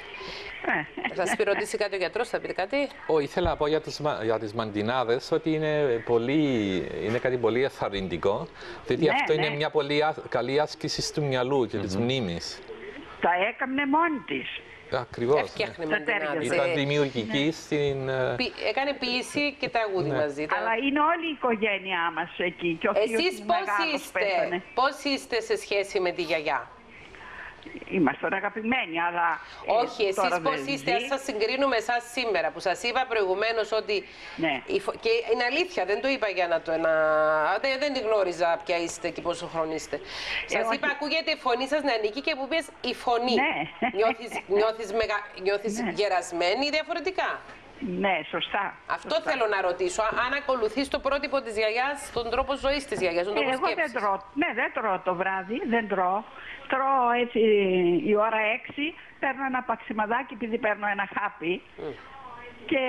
Θα σας πει ρωτήσει κάτι ο γιατρός, θα πείτε κάτι? Όχι, ήθελα να πω για τις, για τις μαντινάδες ότι είναι, πολύ, είναι κάτι πολύ εθαρρυντικό. Διότι ναι, αυτό ναι. είναι μια πολύ καλή άσκηση του μυαλού και mm-hmm. της μνήμης. Τα έκαμνε μόνη της. Ακριβώς. Ναι. Ήταν δημιουργική ναι. στην... Έκανε ποίηση και τραγούδι ναι. μαζί. Αλλά είναι όλη η οικογένειά μας εκεί. Και ο εσείς πώς είστε, πώς είστε σε σχέση με τη γιαγιά? Ήμασταν αγαπημένοι, αλλά... Όχι, εσείς πώς είστε, ας σας συγκρίνουμε εσάς σήμερα, που σας είπα προηγουμένως ότι... Ναι. Και είναι αλήθεια, δεν το είπα για να το... Να... Δεν, δεν τη γνώριζα ποια είστε και πόσο χρόνο είστε. Ε, σας όχι. είπα, ακούγεται η φωνή σας νεανική και που πες η φωνή. Ναι. Νιώθεις, νιώθεις, μεγα... νιώθεις ναι. γερασμένη ή διαφορετικά? Ναι, σωστά. Αυτό σωστά. θέλω να ρωτήσω. Αν ακολουθείς το πρότυπο της γιαγιάς, τον τρόπο ζωής της γιαγιάς, τον τρόπο ε, εγώ σκέψης. δεν τρώω. Ναι, δεν τρώω το βράδυ, δεν τρώω. Τρώω έτσι η ώρα έξι, παίρνω ένα παξιμαδάκι επειδή παίρνω ένα χάπι. Mm. Και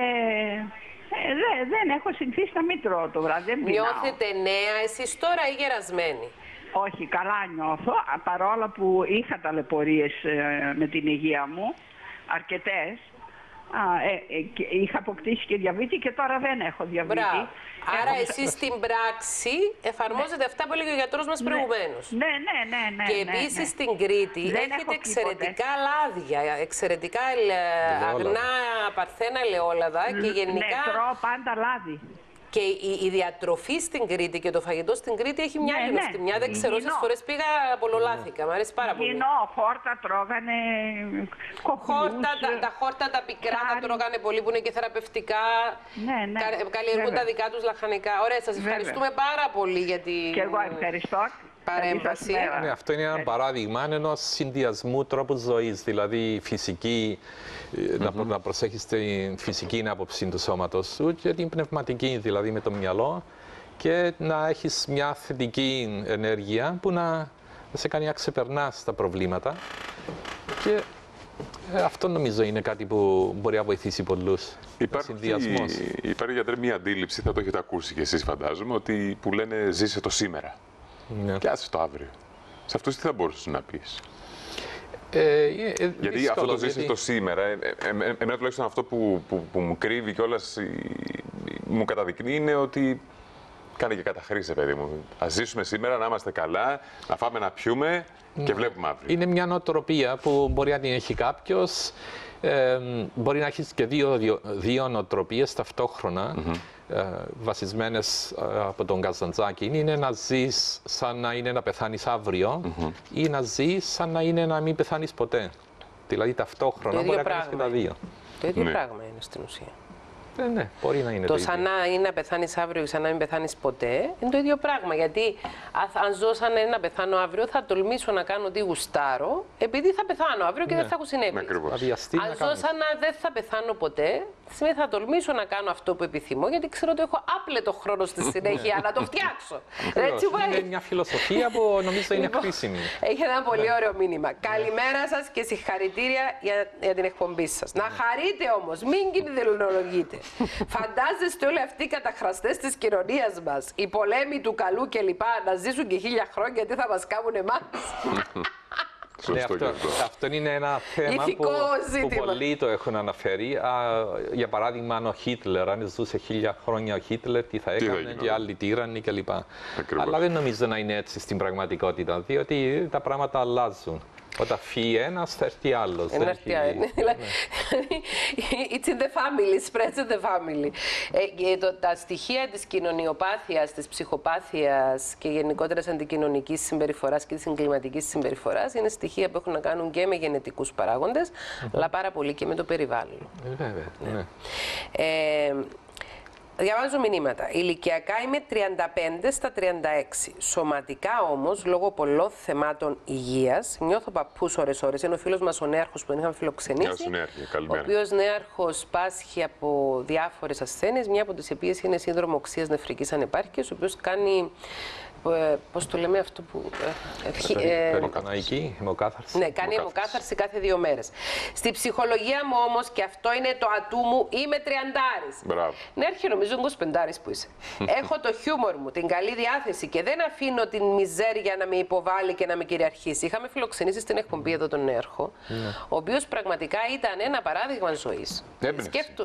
ε, δε, δεν έχω συνηθίσει να μην τρώω το βράδυ. Δεν νιώθετε νέα εσείς τώρα ή γερασμένοι? Όχι, καλά νιώθω, παρόλο που είχα ταλαιπωρίες ε, με την υγεία μου, αρκετές. Α, ε, ε, είχα αποκτήσει και διαβήτη και τώρα δεν έχω διαβήτη. Μπράβο. Άρα έχω... εσείς στην πράξη εφαρμόζετε ναι. αυτά που έλεγε ο γιατρός μας ναι. προηγουμένως. Ναι, ναι, ναι, ναι. Και επίσης ναι, ναι. στην Κρήτη δεν έχετε εξαιρετικά λάδια, εξαιρετικά ελαιόλαδα. αγνά παρθένα ελαιόλαδα και γενικά... Ναι, τρώω πάντα λάδι. Και η, η διατροφή στην Κρήτη και το φαγητό στην Κρήτη έχει μια άλλη νοστιμιά. Ναι. Δεν ξέρω, όσες φορές πήγα, απολολάθηκα. Μ' αρέσει πάρα πολύ. Γινό, χόρτα τρώγανε, χόρτα, τα, τα χόρτα τα πικρά τα τρώγανε πολύ που είναι και θεραπευτικά. Ναι, ναι. Κα, καλλιεργούν βέβαια τα δικά τους λαχανικά. Ωραία, σας ευχαριστούμε βέβαια πάρα πολύ για την... Και εγώ ευχαριστώ. Παρέμβαση. Ναι, αυτό είναι ένα παράδειγμα ενός συνδυασμού τρόπου ζωής, δηλαδή φυσική, mm-hmm. να, να προσέχεις την φυσική άποψη του σώματος σου και την πνευματική, δηλαδή με το μυαλό, και να έχεις μια θετική ενέργεια που να σε κάνει να ξεπερνάς τα προβλήματα. Και Ε, αυτό νομίζω είναι κάτι που μπορεί να βοηθήσει πολλούς. Υπάρχει, υπάρχει γιατρέ μια αντίληψη, θα το έχετε ακούσει κι εσείς φαντάζομαι, ότι που λένε ζήσε το σήμερα. Ναι. Και άσε το αύριο. Σε αυτούς τι θα μπορούσες να πεις? Ε, ε, γιατί δύσκολο, αυτό το ζήσεις γιατί... το σήμερα, ε, ε, ε, εμένα τουλάχιστον αυτό που, που, που μου κρύβει κιόλας, μου καταδεικνύει είναι ότι κάνει και καταχρήση, παιδί μου. Ας ζήσουμε σήμερα, να είμαστε καλά, να φάμε, να πιούμε και βλέπουμε αύριο. Είναι μια νοοτροπία που μπορεί να την έχει κάποιος. Ε, μπορεί να έχει και δύο, δύο, δύο νοοτροπίες ταυτόχρονα, mm-hmm. ε, βασισμένες ε, από τον Καζαντζάκη. Είναι να ζεις σαν να είναι να πεθάνεις αύριο mm-hmm. ή να ζεις σαν να είναι να μην πεθάνεις ποτέ. Δηλαδή ταυτόχρονα μπορεί να κάνεις και τα δύο. Το ίδιο ναι. πράγμα είναι στην ουσία. Ε, ναι, μπορεί να είναι το, το σαν να είναι να πεθάνεις αύριο και σαν να μην πεθάνεις ποτέ είναι το ίδιο πράγμα. Γιατί αν ζω σαν να πεθάνω αύριο, θα τολμήσω να κάνω ό,τι γουστάρω, επειδή θα πεθάνω αύριο και ναι. δεν θα έχω συνέπειες. Αν ζω σαν να δεν θα πεθάνω ποτέ, σημαίνει θα τολμήσω να κάνω αυτό που επιθυμώ, γιατί ξέρω ότι έχω άπλετο χρόνο στη συνέχεια να το φτιάξω. Έτσι, είναι μια φιλοσοφία που νομίζω είναι χρήσιμη. Έχει ένα πολύ ωραίο μήνυμα. Καλημέρα σας και συγχαρητήρια για, για την εκπομπή σας. Να χαρείτε όμως, μην κινδυνολογείτε. Φαντάζεστε όλοι αυτοί οι καταχραστές της κοινωνίας μας, οι πολέμοι του καλού κλπ. Να ζήσουν και χίλια χρόνια, τι θα μας κάνουν εμάς. Ναι, αυτό, αυτό είναι ένα θέμα που, που πολλοί το έχουν αναφέρει. Α, για παράδειγμα, αν ο Χίτλερ, αν ζούσε χίλια χρόνια ο Χίτλερ, τι θα έκανε, τι και άλλοι τύρανοι κλπ. Αλλά δεν νομίζω να είναι έτσι στην πραγματικότητα, διότι τα πράγματα αλλάζουν. Όταν φύγει ένας, θα έρθει άλλος. Ένα έρθει άλλος. It's in the family, spreads in the family. Ε, το, τα στοιχεία της κοινωνιοπάθειας, της ψυχοπάθειας και γενικότερα της αντικοινωνικής συμπεριφοράς και της εγκληματικής συμπεριφοράς είναι στοιχεία που έχουν να κάνουν και με γενετικούς παράγοντες, mm-hmm. αλλά πάρα πολύ και με το περιβάλλον. Ε, βέβαια, ναι. Ναι. Ε, Διαβάζω μηνύματα. Ηλικιακά είμαι τριάντα πέντε στα τριάντα έξι. Σωματικά όμως, λόγω πολλών θεμάτων υγείας, νιώθω παππούς ώρες-ώρες. Είναι ο φίλος μας ο νέαρχος που τον είχαμε φιλοξενήσει. Ο οποίος νέαρχος πάσχει από διάφορες ασθένειες, μια από τις οποίες είναι σύνδρομο οξείας νεφρικής ανεπάρκειας, ο οποίος κάνει. Πώς το λέμε αυτό που. Αιμοκαναϊκή, αιμοκάθαρση. Ναι, κάνει αιμοκάθαρση κάθε δύο μέρες. Στη ψυχολογία μου όμως, και αυτό είναι το ατού μου, είμαι τριαντάρης. Μπράβο. Ναι, έρχεται νομίζω εικοσιπεντάρης που είσαι. Έχω το χιούμορ μου, την καλή διάθεση και δεν αφήνω την μιζέρια να με υποβάλει και να με κυριαρχήσει. Είχαμε φιλοξενήσει στην εκπομπή εδώ τον Νέαρχο, ο οποίος πραγματικά ήταν ένα παράδειγμα ζωής. Σκέφτου.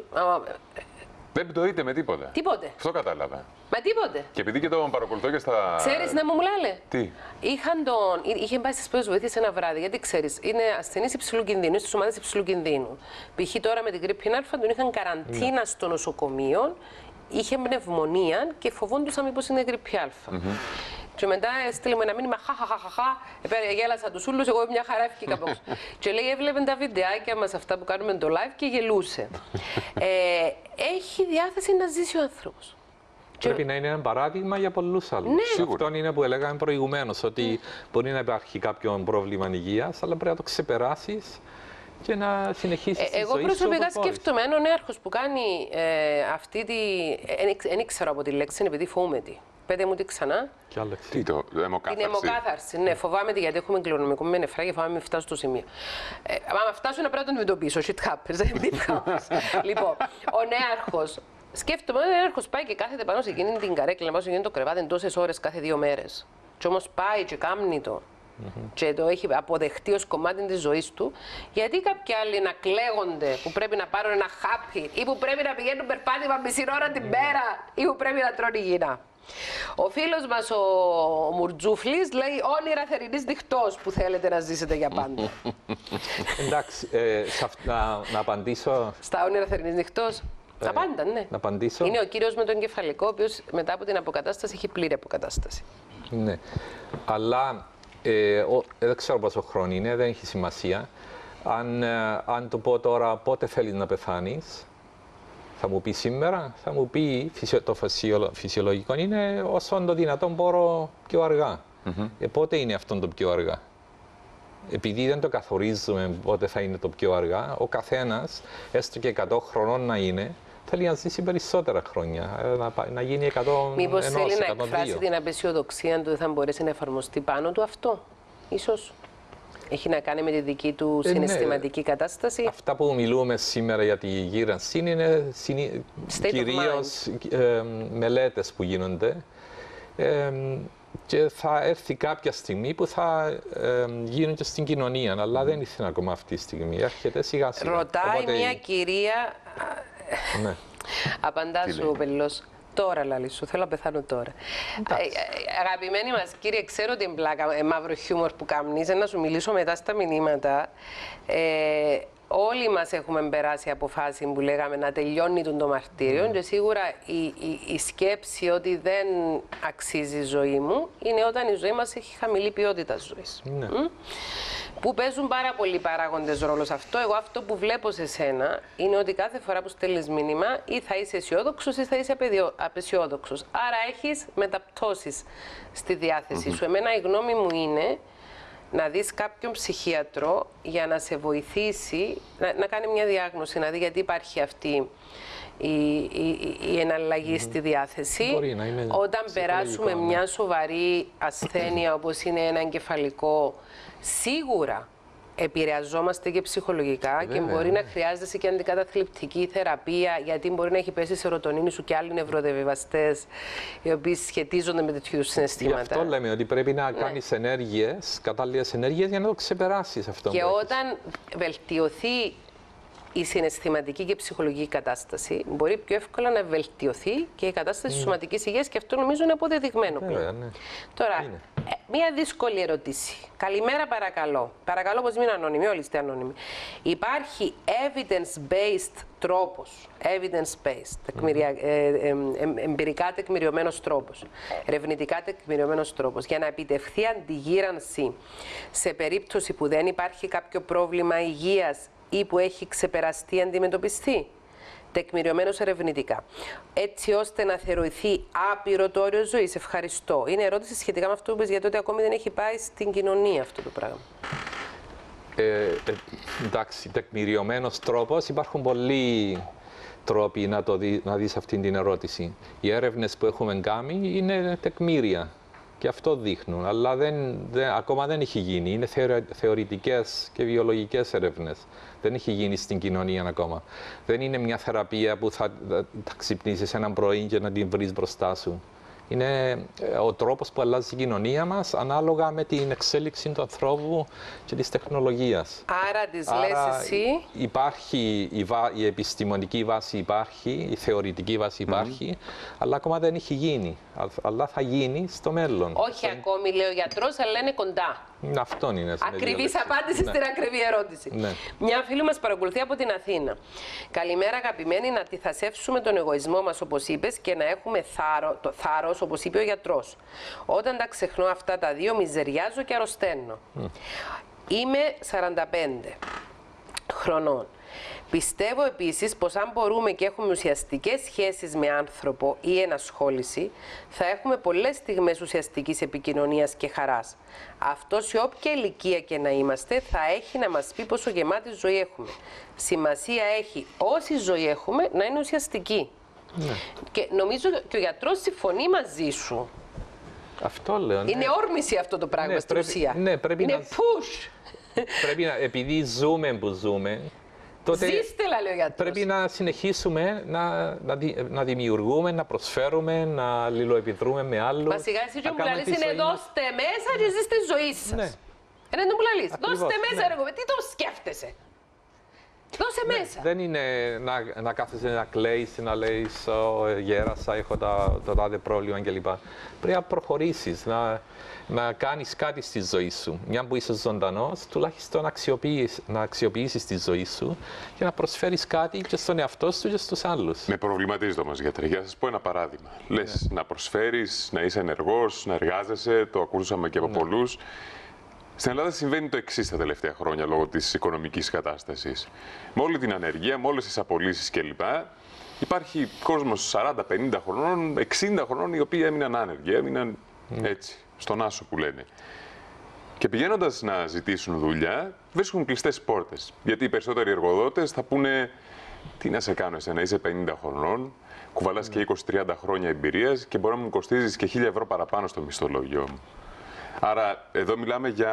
Δεν πτωείται με τίποτα. Τίποτε. Αυτό κατάλαβα. Μα τίποτε. Και επειδή και τον παρακολουθώ και στα. Ξέρεις να μου μιλάνε. Τι. Είχαν τον... Είχε πάει στις πρώτες βοήθειες ένα βράδυ. Γιατί ξέρεις, είναι ασθενής υψηλού κινδύνου, στις ομάδες υψηλού κινδύνου. Π.χ. τώρα με την γρίπη Α, τον είχαν καραντίνα mm. στο νοσοκομείο, είχε πνευμονία και φοβόντουσαν μήπως είναι γρίπη Α. Mm-hmm. Και μετά έστειλε με ένα μήνυμα χαχαχαχαχα, γέλασα τους ούλους, εγώ μια χαρά έφυγε κάπου. Και λέει, έβλεπε τα βιντεάκια μας αυτά που κάνουμε το live και γελούσε. ε, έχει διάθεση να ζήσει ο άνθρωπος. Πρέπει και... να είναι ένα παράδειγμα για πολλούς άλλους. Ναι. Αυτό είναι που έλεγαμε προηγουμένως, ότι mm. μπορεί να υπάρχει κάποιο πρόβλημα υγείας, αλλά πρέπει να το ξεπεράσεις και να συνεχίσεις ε, τη εγώ ζωή σου. Εγώ προσωπικά σκέφτομαι έναν νέαρχος που κάνει ε, αυτή τη. Δεν ήξερα από τη λέξη, επειδή φοβούμαι τη. Πέτε μου τι ξανά. Τι το, αιμοκάθαρση. Την αιμοκάθαρση. Ναι, φοβάμαι τη γιατί έχουμε κληρονομικό με νεφρά και φοβάμαι να μην φτάσω στο σημείο. Ε, αν φτάσω να πρέπει να τον αντιμετωπίσω. Shit happens. Λοιπόν, ο νέαρχος. Σκέφτομαι, ο νέαρχος πάει και κάθεται πάνω σε εκείνη την καρέκλα, πάνω σε εκείνη το κρεβάτι τόσες ώρες κάθε δύο μέρες. Και όμως πάει και κάμνει το. Mm-hmm. Και το έχει αποδεχτεί ως κομμάτι της ζωής του, γιατί κάποιοι άλλοι να κλαίγονται που πρέπει να πάρουν ένα χάπι ή που πρέπει να πηγαίνουν περπάτημα μισή ώρα την πέρα ή που πρέπει να τρώνε υγιεινά. Ο φίλος μας ο Μουρτζούφλης λέει όνειρα θερινής νυχτός που θέλετε να ζήσετε για πάντα. Εντάξει, ε, να, να απαντήσω. Στα όνειρα θερινής νυχτός. Ε, Απάντα, ναι. Να απαντήσω. Είναι ο κύριος με τον κεφαλικό, ο οποίος μετά από την αποκατάσταση έχει πλήρη αποκατάσταση. Ναι, αλλά ε, ο, δεν ξέρω πόσο χρόνο είναι, δεν έχει σημασία. Αν, ε, αν του πω τώρα πότε θέλεις να πεθάνεις, θα μου πει σήμερα, θα μου πει το φυσιολογικό είναι όσο το δυνατόν μπορώ πιο αργά. Mm-hmm. ε, πότε είναι αυτό το πιο αργά? Επειδή δεν το καθορίζουμε πότε θα είναι το πιο αργά, ο καθένας, έστω και εκατό χρονών να είναι, θέλει να ζήσει περισσότερα χρόνια, να, να γίνει εκατό. Μήπως θέλει να εκφράσει την απεσιοδοξία του, δεν θα μπορέσει να εφαρμοστεί πάνω του αυτό, ίσως. Έχει να κάνει με τη δική του Ε, συναισθηματική ναι. κατάσταση. Αυτά που μιλούμε σήμερα για τη γύρανση είναι συνη... κυρίως ε, μελέτες που γίνονται ε, και θα έρθει κάποια στιγμή που θα ε, γίνουν και στην κοινωνία, αλλά δεν ήρθε ακόμα αυτή τη στιγμή. Έρχεται σιγά σιγά. Ρωτάει Οπότε... μια κυρία, Ναι. απαντά σου ο Πελός. Τώρα, λαλή σου, θέλω να πεθάνω τώρα. Ε, αγαπημένοι μας κύριε, ξέρω την πλάκα, ε, μαύρο χιούμορ που κάνεις, να σου μιλήσω μετά στα μηνύματα. Ε, όλοι μας έχουμε περάσει από φάση που λέγαμε να τελειώνει τον το μαρτύριο mm. και σίγουρα η, η, η σκέψη ότι δεν αξίζει η ζωή μου είναι όταν η ζωή μας έχει χαμηλή ποιότητα ζωής. Ναι. Mm? Που παίζουν πάρα πολλοί παράγοντες ρόλο σε αυτό. Εγώ αυτό που βλέπω σε σένα είναι ότι κάθε φορά που στέλνεις μήνυμα ή θα είσαι αισιόδοξος ή θα είσαι απεσιόδοξος. Άρα έχεις μεταπτώσεις στη διάθεσή mm-hmm. σου. Εμένα η γνώμη μου είναι να δεις κάποιον ψυχίατρο για να σε βοηθήσει, να, να κάνει μια διάγνωση, να δει γιατί υπάρχει αυτή η, η, η εναλλαγή mm-hmm. στη διάθεση. Μπορεί να είναι όταν περάσουμε ναι. μια σοβαρή ασθένεια όπως είναι ένα εγκεφαλικό, σίγουρα επηρεαζόμαστε και ψυχολογικά Βέβαια, και μπορεί ναι. να χρειάζεσαι και αντικαταθλιπτική θεραπεία, γιατί μπορεί να έχει πέσει η σερωτονίνη σου και άλλοι νευροδεβιβαστές οι οποίοι σχετίζονται με τέτοιου συναισθήματα. Γι' αυτό λέμε ότι πρέπει να ναι. κάνεις ενέργειες, κατάλληλες ενέργειες για να το ξεπεράσεις αυτό. Και όταν βελτιωθεί η συναισθηματική και ψυχολογική κατάσταση, μπορεί πιο εύκολα να βελτιωθεί και η κατάσταση της mm. σωματικής υγείας και αυτό νομίζω είναι αποδεδειγμένο πλέον. Βέβαια, ναι. Τώρα, είναι. μία δύσκολη ερώτηση. Καλημέρα, παρακαλώ. Παρακαλώ, πως μην ανώνυμοι, όλοι είστε ανώνυμοι. Υπάρχει evidence-based τρόπος, evidence-based, τεκμηρια, mm. ε, ε, ε, εμπειρικά τεκμηριωμένος τρόπος, ερευνητικά τεκμηριωμένος τρόπος, για να επιτευχθεί αντιγύρανση σε περίπτωση που δεν υπάρχει κάποιο πρόβλημα υγείας ή που έχει ξεπεραστεί, αντιμετωπιστεί. Τεκμηριωμένος ερευνητικά. Έτσι ώστε να θεωρηθεί άπειρο το όριο ζωής. Ευχαριστώ. Είναι ερώτηση σχετικά με αυτό που είπες, γιατί ότι ακόμη δεν έχει πάει στην κοινωνία αυτό το πράγμα. Ε, ε, εντάξει, τεκμηριωμένος τρόπος. Υπάρχουν πολλοί τρόποι να, το δει, να δεις αυτή την ερώτηση. Οι έρευνες που έχουμε κάνει είναι τεκμήρια. Και αυτό δείχνουν, αλλά δεν, δεν, ακόμα δεν έχει γίνει. Είναι θεω, θεωρητικές και βιολογικές έρευνες. Δεν έχει γίνει στην κοινωνία ακόμα. Δεν είναι μια θεραπεία που θα, θα ξυπνήσεις έναν πρωί και να την βρεις μπροστά σου. Είναι ο τρόπος που αλλάζει η κοινωνία μας ανάλογα με την εξέλιξη του ανθρώπου και της τεχνολογίας. Άρα τις λες εσύ. Υπάρχει η, βα... η επιστημονική βάση υπάρχει, η θεωρητική βάση υπάρχει, mm-hmm. αλλά ακόμα δεν έχει γίνει. Αλλά θα γίνει στο μέλλον. Όχι θα... ακόμη, λέει ο γιατρός, αλλά είναι κοντά. Αυτό είναι. Ακριβής απάντηση ναι. στην ακριβή ερώτηση. Ναι. Μια φίλη μας παρακολουθεί από την Αθήνα. Καλημέρα, αγαπημένοι, να αντιθασεύσουμε τον εγωισμό μας, όπως είπες, και να έχουμε θάρρο, το θάρρος, όπως είπε ο γιατρός. Όταν τα ξεχνώ αυτά τα δύο, μιζεριάζω και αρρωσταίνω. Mm. Είμαι σαράντα πέντε χρονών. Πιστεύω επίσης πως αν μπορούμε και έχουμε ουσιαστικές σχέσεις με άνθρωπο ή ενασχόληση, θα έχουμε πολλές στιγμές ουσιαστικής επικοινωνίας και χαράς. Αυτό σε όποια ηλικία και να είμαστε θα έχει να μας πει πόσο γεμάτη ζωή έχουμε. Σημασία έχει όση ζωή έχουμε να είναι ουσιαστική. Ναι. Και νομίζω και ο γιατρός συμφωνεί μαζί σου. Αυτό λέω. Ναι. Είναι όρμηση αυτό το πράγμα ναι, στην πρέπει, ουσία. Ναι, πρέπει είναι να... push. Πρέπει να, επειδή ζούμε που ζούμε, τότε Ζήστε, λέει ο γιατρός. Πρέπει να συνεχίσουμε να, να, να δημιουργούμε, να προσφέρουμε, να αλληλοεπιδρούμε με άλλους. Βασικά, εσύ και μου λαλείς είναι δώστε μέσα και ζεις τη ζωή σας. Ναι. Είναι το μου λαλείς. Δώστε μέσα, ναι. ρε, τι το σκέφτεσαι. Δώσε ναι, μέσα. Δεν είναι να, να κάθεσαι να κλαίεις, να λέεις oh, γέρασα, έχω τα, το τάδε πρόβλημα κλπ. Πρέπει να προχωρήσεις, να, να κάνεις κάτι στη ζωή σου. Μια που είσαι ζωντανός, τουλάχιστον να αξιοποιήσεις, να αξιοποιήσεις τη ζωή σου και να προσφέρεις κάτι και στον εαυτό σου και στους άλλους. Με προβληματίζει όμως, γιατρέ. Για να σας πω ένα παράδειγμα. Ναι. Λες να προσφέρεις, να είσαι ενεργός, να εργάζεσαι, το ακούσαμε και από ναι. πολλούς. Στην Ελλάδα συμβαίνει το εξής τα τελευταία χρόνια λόγω της οικονομικής κατάστασης. Με όλη την ανεργία, με όλες τις απολύσεις κλπ. Υπάρχει κόσμος σαράντα πενήντα χρονών, εξήντα χρονών, οι οποίοι έμειναν άνεργοι, έμειναν mm. έτσι, στον άσο που λένε. Και πηγαίνοντας να ζητήσουν δουλειά, βρίσκουν κλειστές πόρτες. Γιατί οι περισσότεροι εργοδότες θα πούνε τι να σε κάνω εσένα, είσαι πενήντα χρονών, κουβαλάς mm. και είκοσι τριάντα χρόνια εμπειρίας και μπορεί να μου κοστίζεις και χίλια ευρώ παραπάνω στο μισθολόγιο μου. Άρα εδώ μιλάμε για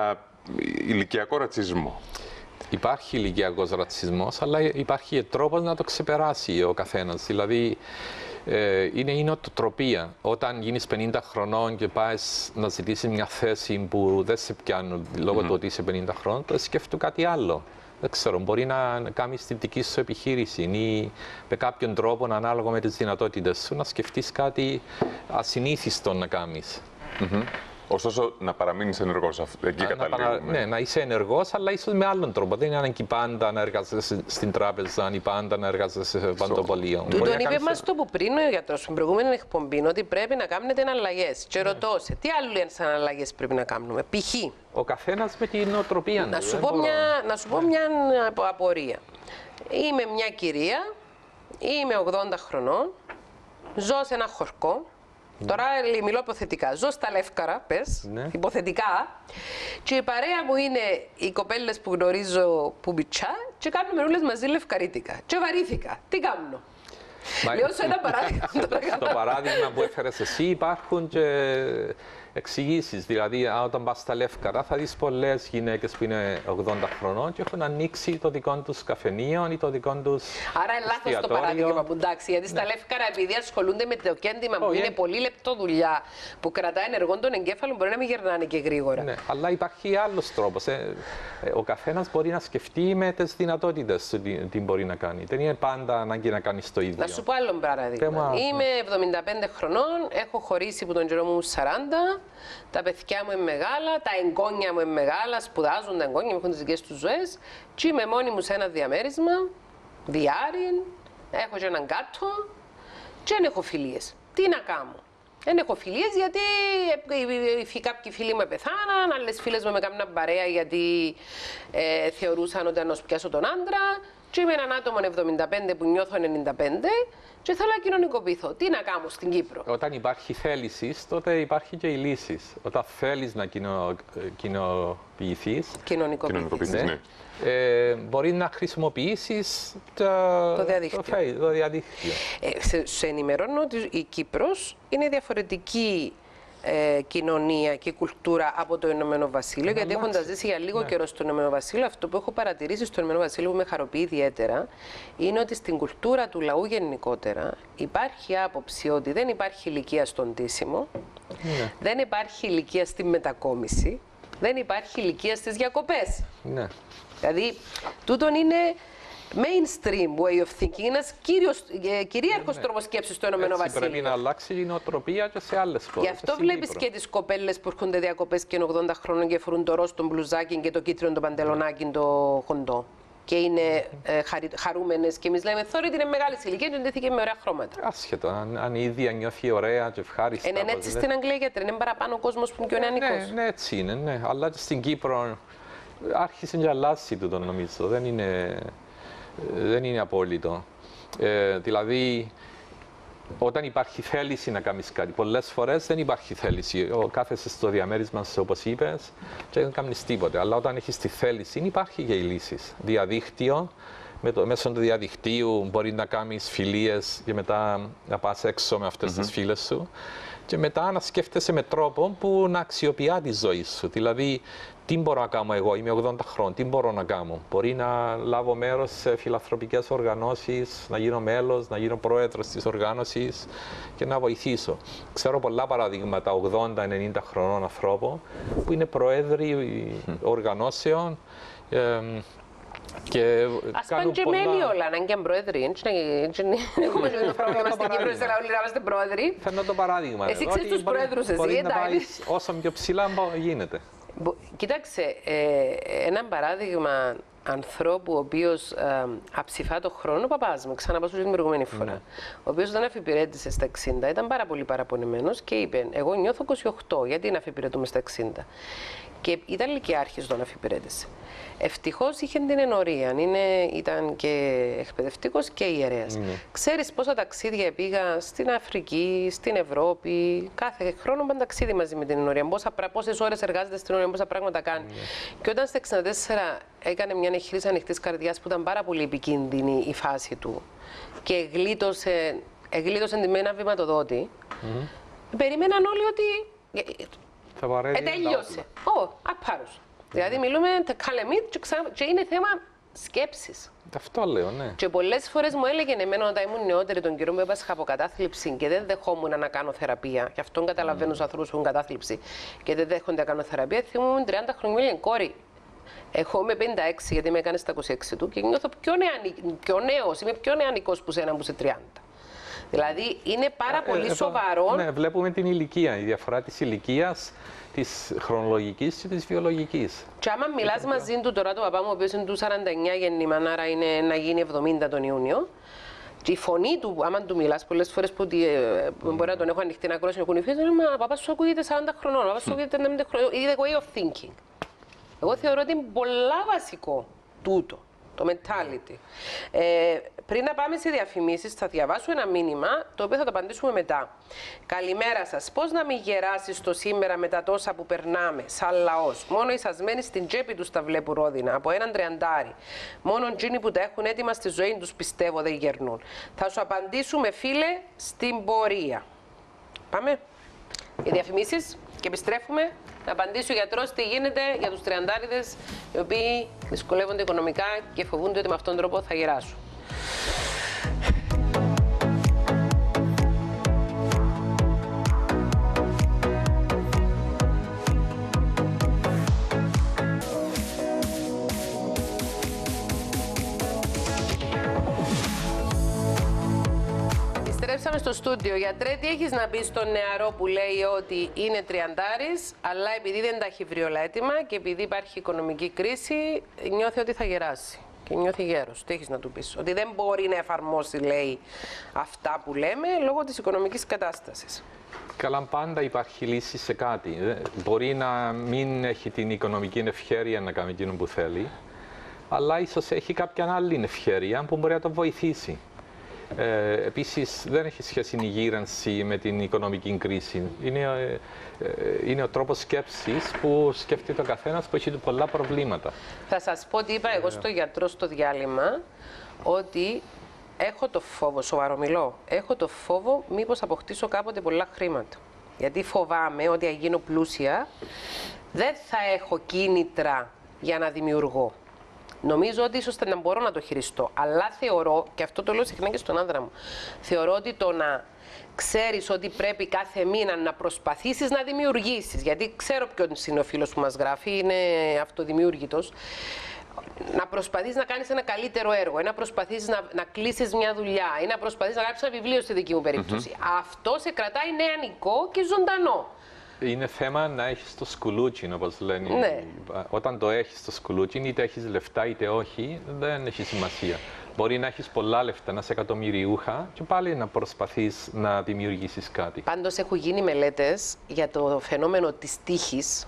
ηλικιακό ρατσισμό. Υπάρχει ηλικιακός ρατσισμός, αλλά υπάρχει τρόπος να το ξεπεράσει ο καθένας. Δηλαδή, ε, είναι η νοοτροπία. Όταν γίνεις πενήντα χρονών και πας να ζητήσεις μια θέση που δεν σε πιάνουν λόγω mm-hmm. του ότι είσαι πενήντα χρονών, το σκέφτομαι κάτι άλλο. Δεν ξέρω, μπορεί να κάνεις την δική σου επιχείρηση ή με κάποιον τρόπο, ανάλογα με τις δυνατότητες σου, να σκεφτείς κάτι ασυνήθιστο να κάνεις. Mm-hmm. Ωστόσο, να παραμείνεις ενεργός, εκεί καταλήγουμε. Ναι, να είσαι ενεργός, αλλά ίσως με άλλον τρόπο. Δεν είναι ανάγκη πάντα να εργάζεσαι στην τράπεζα ή πάντα να εργάζεσαι σε παντοπολείο. Του τον είπε μας το που πριν ο γιατρός στην προηγούμενη εκπομπή, ότι πρέπει να κάνετε αλλαγές. Και ρωτώ σε, τι άλλες αλλαγές πρέπει να κάνουμε, π.χ. Ο καθένας με την νοοτροπία. Να σου πω μια, να σου πω μια απορία. Είμαι μια κυρία, είμαι ογδόντα χρονών, ζω σε ένα χωρκό. Τώρα μιλώ υποθετικά. Ζω στα Λεύκαρα, πες, ναι. υποθετικά. Και η παρέα μου είναι οι κοπέλες που γνωρίζω που μπιτσά και κάνουμε όλες μαζί λευκαρίτικα. Και βαρύθηκα. Τι κάνω. Μα... Λέω σε ένα παράδειγμα. Στο παράδειγμα που έφερες εσύ υπάρχουν και εξηγήσεις. Δηλαδή, όταν πας στα Λεύκαρα θα δεις πολλές γυναίκες που είναι ογδόντα χρονών και έχουν ανοίξει το δικό τους καφενείο ή το δικό τους. Άρα είναι λάθος το παράδειγμα που εντάξει. Γιατί στα ναι. Λεύκαρα, επειδή ασχολούνται με το κέντημα που oh, είναι yeah. πολύ λεπτό δουλειά, που κρατάει ενεργόν τον εγκέφαλο, μπορεί να μην γερνάνε και γρήγορα. Ναι, αλλά υπάρχει άλλος τρόπος. Ε. Ο καθένας μπορεί να σκεφτεί με τις δυνατότητες του τι, τι μπορεί να κάνει. Δεν είναι πάντα ανάγκη να κάνει το ίδιο. Να σου πω άλλο παράδειγμα. Πέμα... Είμαι εβδομήντα πέντε χρονών, έχω χωρίσει που τον καιρό μου σαράντα. Τα παιδιά μου είναι μεγάλα, τα εγγόνια μου είναι μεγάλα, σπουδάζουν τα εγγόνια μου, έχουν τις δικές τους ζωές και είμαι μόνη μου σε ένα διαμέρισμα, διάρρην, έχω και έναν κάτω και δεν έχω φιλίες. Τι να κάνω. Δεν έχω φιλίες γιατί κάποιοι φίλοι μου πεθάναν, άλλες φίλες μου με κάμουν παρέα γιατί ε, θεωρούσαν ότι αν πιάσω τον άντρα και είμαι έναν άτομο εβδομήντα πέντε που νιώθω ενενήντα πέντε και θέλω να κοινωνικοποιηθώ. Τι να κάνω στην Κύπρο. Όταν υπάρχει θέληση, τότε υπάρχει και η λύση. Όταν θέλεις να κοινο, κοινοποιηθείς, κοινωνικοποιηθείς, ναι. ε, μπορεί να χρησιμοποιήσεις το, το διαδίκτυο. Το, το διαδίκτυο. Ε, σε, σε ενημερώνω ότι η Κύπρος είναι διαφορετική Ε, κοινωνία και κουλτούρα από το Ηνωμένο Βασίλειο, γιατί έχοντα ζήσει για λίγο ναι. καιρό στο Ηνωμένο Βασίλειο, αυτό που έχω παρατηρήσει στο Ηνωμένο Βασίλειο που με χαροποιεί ιδιαίτερα είναι ότι στην κουλτούρα του λαού γενικότερα υπάρχει άποψη ότι δεν υπάρχει ηλικία στον ντύσιμο, ναι. δεν υπάρχει ηλικία στη μετακόμιση, δεν υπάρχει ηλικία στις διακοπές. Ναι. Δηλαδή, τούτον είναι mainstream way of thinking, είναι ένας κύριος, κυρίαρχος ναι. τρόπος σκέψης στο Ηνωμένο Βασίλειο. Πρέπει να αλλάξει η νοοτροπία και σε άλλες χώρες. Γι' αυτό βλέπεις και τις κοπέλες που έρχονται διακοπές και είναι ογδόντα χρόνων και φορούν το ροζ το μπλουζάκι και το κίτρινο το παντελονάκι το χοντό. Και είναι ε, χαρι, χαρούμενες και εμείς λέμε θόρυ ότι είναι μεγάλη ηλικία και ντύθηκε με ωραία χρώματα. Άσχετο, αν, αν η ίδια νιώθει ωραία και ευχάριστα. Είναι έτσι στην Αγγλία γιατρέ, είναι παραπάνω ο κόσμος που είναι πιο νεανικός. Ναι, ναι, έτσι είναι, ναι. Αλλά και στην Κύπρο άρχισε και αλλάζει τούτο νομίζω. Δεν είναι... Δεν είναι απόλυτο. Ε, δηλαδή, όταν υπάρχει θέληση να κάνεις κάτι, πολλές φορές δεν υπάρχει θέληση. Ο, κάθεσαι στο διαμέρισμα σου, όπως είπες, και δεν κάνεις τίποτε. Αλλά όταν έχεις τη θέληση, υπάρχει και η λύση. Διαδίκτυο, με το, μέσω του διαδικτύου μπορεί να κάνεις φιλίες και μετά να πας έξω με αυτές mm-hmm. τις φίλες σου. Και μετά να σκέφτεσαι με τρόπο που να αξιοποιεί τη ζωή σου. Δηλαδή, τι μπορώ να κάνω εγώ, είμαι ογδόντα χρόνων, τι μπορώ να κάνω. Μπορεί να λάβω μέρος σε φιλανθρωπικές οργανώσεις, να γίνω μέλος, να γίνω πρόεδρος της οργάνωσης και να βοηθήσω. Ξέρω πολλά παραδείγματα ογδόντα ενενήντα χρονών ανθρώπων που είναι πρόεδροι οργανώσεων. Ε, Και ας πάνε και πολλά... μέλη όλα, να είναι και πρόεδροι. Έχουμε και το πρόβλημα στην Κύπρο, σε όλοι να είμαστε πρόεδροι. Φέρνω το παράδειγμα. Εσύ ξέρεις τους πρόεδρους εσύ, μπορεί να πάει όσο πιο ψηλά γίνεται. Κοίταξε, ένα παράδειγμα ανθρώπου ο οποίος ε, αψηφά το χρόνο, ο παπάς μου, ξαναπάσω την προηγούμενη φορά, ναι. ο οποίος όταν αφιπηρέτησε στα εξήντα ήταν πάρα πολύ παραπονημένος και είπε εγώ νιώθω είκοσι οκτώ, γιατί να αφιπηρετούμε στα εξήντα. Και ήταν λυκειάρχης όταν αφιπηρέτησε. Ευτυχώς είχε την ενορία, είναι, ήταν και εκπαιδευτικός και ιερέας. Mm. Ξέρεις πόσα ταξίδια πήγα στην Αφρική, στην Ευρώπη, κάθε χρόνο πάνε ταξίδι μαζί με την ενορία. Πόσες ώρες εργάζεται στην ενορία, πόσα πράγματα κάνει. Mm. Και όταν στα εξήντα τέσσερα έκανε μια εγχείρηση ανοιχτής καρδιάς που ήταν πάρα πολύ επικίνδυνη η φάση του και γλίτωσε, γλίτωσε την με ένα βηματοδότη, mm. περίμεναν όλοι ότι. Θα ε, τελείωσε. Ω, απάρους. Δηλαδή, μιλούμε καλεμίτ και, ξα... και είναι θέμα σκέψης. Αυτό λέω, ναι. Και πολλές φορές μου έλεγε εμένα όταν ήμουν νεότερη τον καιρό που έπασχα από κατάθλιψη και δεν δεχόμουν να κάνω θεραπεία. Γι' αυτό καταλαβαίνω mm. τους ανθρώπους που έχουν κατάθλιψη και δεν δέχονται να κάνω θεραπεία. Θυμούμαι τριάντα χρόνια κόρη. Εγώ είμαι πενήντα έξι γιατί με έκανε στα είκοσι έξι του και νιώθω πιο, νεανι... πιο νέος, είμαι πιο νεανικός που σένα που είσαι τριάντα. Δηλαδή είναι πάρα ε, πολύ ε, σοβαρό. Ναι, βλέπουμε την ηλικία, η διαφορά της ηλικίας, της χρονολογικής και της βιολογικής. Και άμα μιλάς ε, μαζί του τώρα, το παπά μου, ο οποίος είναι του σαράντα εννιά γεννήμα, άρα είναι να γίνει εβδομήντα τον Ιούνιο, και η φωνή του, άμα του μιλάς πολλές φορές που ε, μπορεί να τον έχω ανοιχτή να κρώσει, να κουνηφίσει, λέει, μα παπά σου ακούγεται σαράντα χρονών, παπά σου ακούγεται ενενήντα χρονών, είναι way of thinking. Εγώ θεωρώ ότι είναι πολλά βασικό τούτο, το mentality. Ε, πριν να πάμε σε διαφημίσεις, θα διαβάσω ένα μήνυμα, το οποίο θα το απαντήσουμε μετά. Καλημέρα σας. Πώς να μην γεράσεις το σήμερα με τα τόσα που περνάμε, σαν λαός. Μόνο οι σασμένοι στην τσέπη τους τα βλέπουν ρόδινα, από έναν τριαντάρι. Μόνο εκείνοι που τα έχουν έτοιμα στη ζωή τους πιστεύω δεν γερνούν. Θα σου απαντήσουμε, φίλε, στην πορεία. Πάμε. Οι διαφημίσεις και επιστρέφουμε. Να απαντήσει ο γιατρός τι γίνεται για τους τριαντάριδες οι οποίοι δυσκολεύονται οικονομικά και φοβούνται ότι με αυτόν τον τρόπο θα γεράσουν. Επιστρέψαμε στο στούντιο. Γιατρέ, τι έχεις να πεις στον νεαρό που λέει ότι είναι τριαντάρης, αλλά επειδή δεν τα έχει βρει όλα έτοιμα και επειδή υπάρχει οικονομική κρίση, νιώθει ότι θα γεράσει και νιώθει γέρος. Τι έχεις να του πεις? Ότι δεν μπορεί να εφαρμόσει, λέει, αυτά που λέμε λόγω της οικονομικής κατάστασης. Καλά, πάντα υπάρχει λύση σε κάτι. Μπορεί να μην έχει την οικονομική ευχέρεια να κάνει εκείνο που θέλει, αλλά ίσως έχει κάποια άλλη ευχέρεια που μπορεί να το βοηθήσει. Ε, επίσης, δεν έχει σχέση η γύρανση με την οικονομική κρίση. Είναι, ε, ε, είναι ο τρόπος σκέψης που σκέφτεται ο καθένας που έχει πολλά προβλήματα. Θα σας πω ότι είπα εγώ στο γιατρό στο διάλειμμα, ότι έχω το φόβο, σοβαρό μιλώ, έχω το φόβο μήπως αποκτήσω κάποτε πολλά χρήματα. Γιατί φοβάμαι ότι αν γίνω πλούσια, δεν θα έχω κίνητρα για να δημιουργώ. Νομίζω ότι ίσως να μπορώ να το χειριστώ, αλλά θεωρώ, και αυτό το λέω συχνά και στον άντρα μου, θεωρώ ότι το να ξέρεις ότι πρέπει κάθε μήνα να προσπαθήσεις να δημιουργήσεις, γιατί ξέρω ποιος είναι ο φίλος που μας γράφει, είναι αυτοδημιούργητος, να προσπαθείς να κάνεις ένα καλύτερο έργο, ή να προσπαθείς να, να κλείσεις μια δουλειά, ή να προσπαθείς να γράψεις ένα βιβλίο στη δική μου περίπτωση. Mm-hmm. Αυτό σε κρατάει νεανικό και ζωντανό. Είναι θέμα να έχεις το σκουλούτσι, όπως λένε. Ναι. Όταν το έχεις το σκουλούτσι, είτε έχεις λεφτά είτε όχι, δεν έχει σημασία. Μπορεί να έχεις πολλά λεφτά, να είσαι εκατομμυριούχα και πάλι να προσπαθείς να δημιουργήσεις κάτι. Πάντως έχουν γίνει μελέτες για το φαινόμενο της τύχης,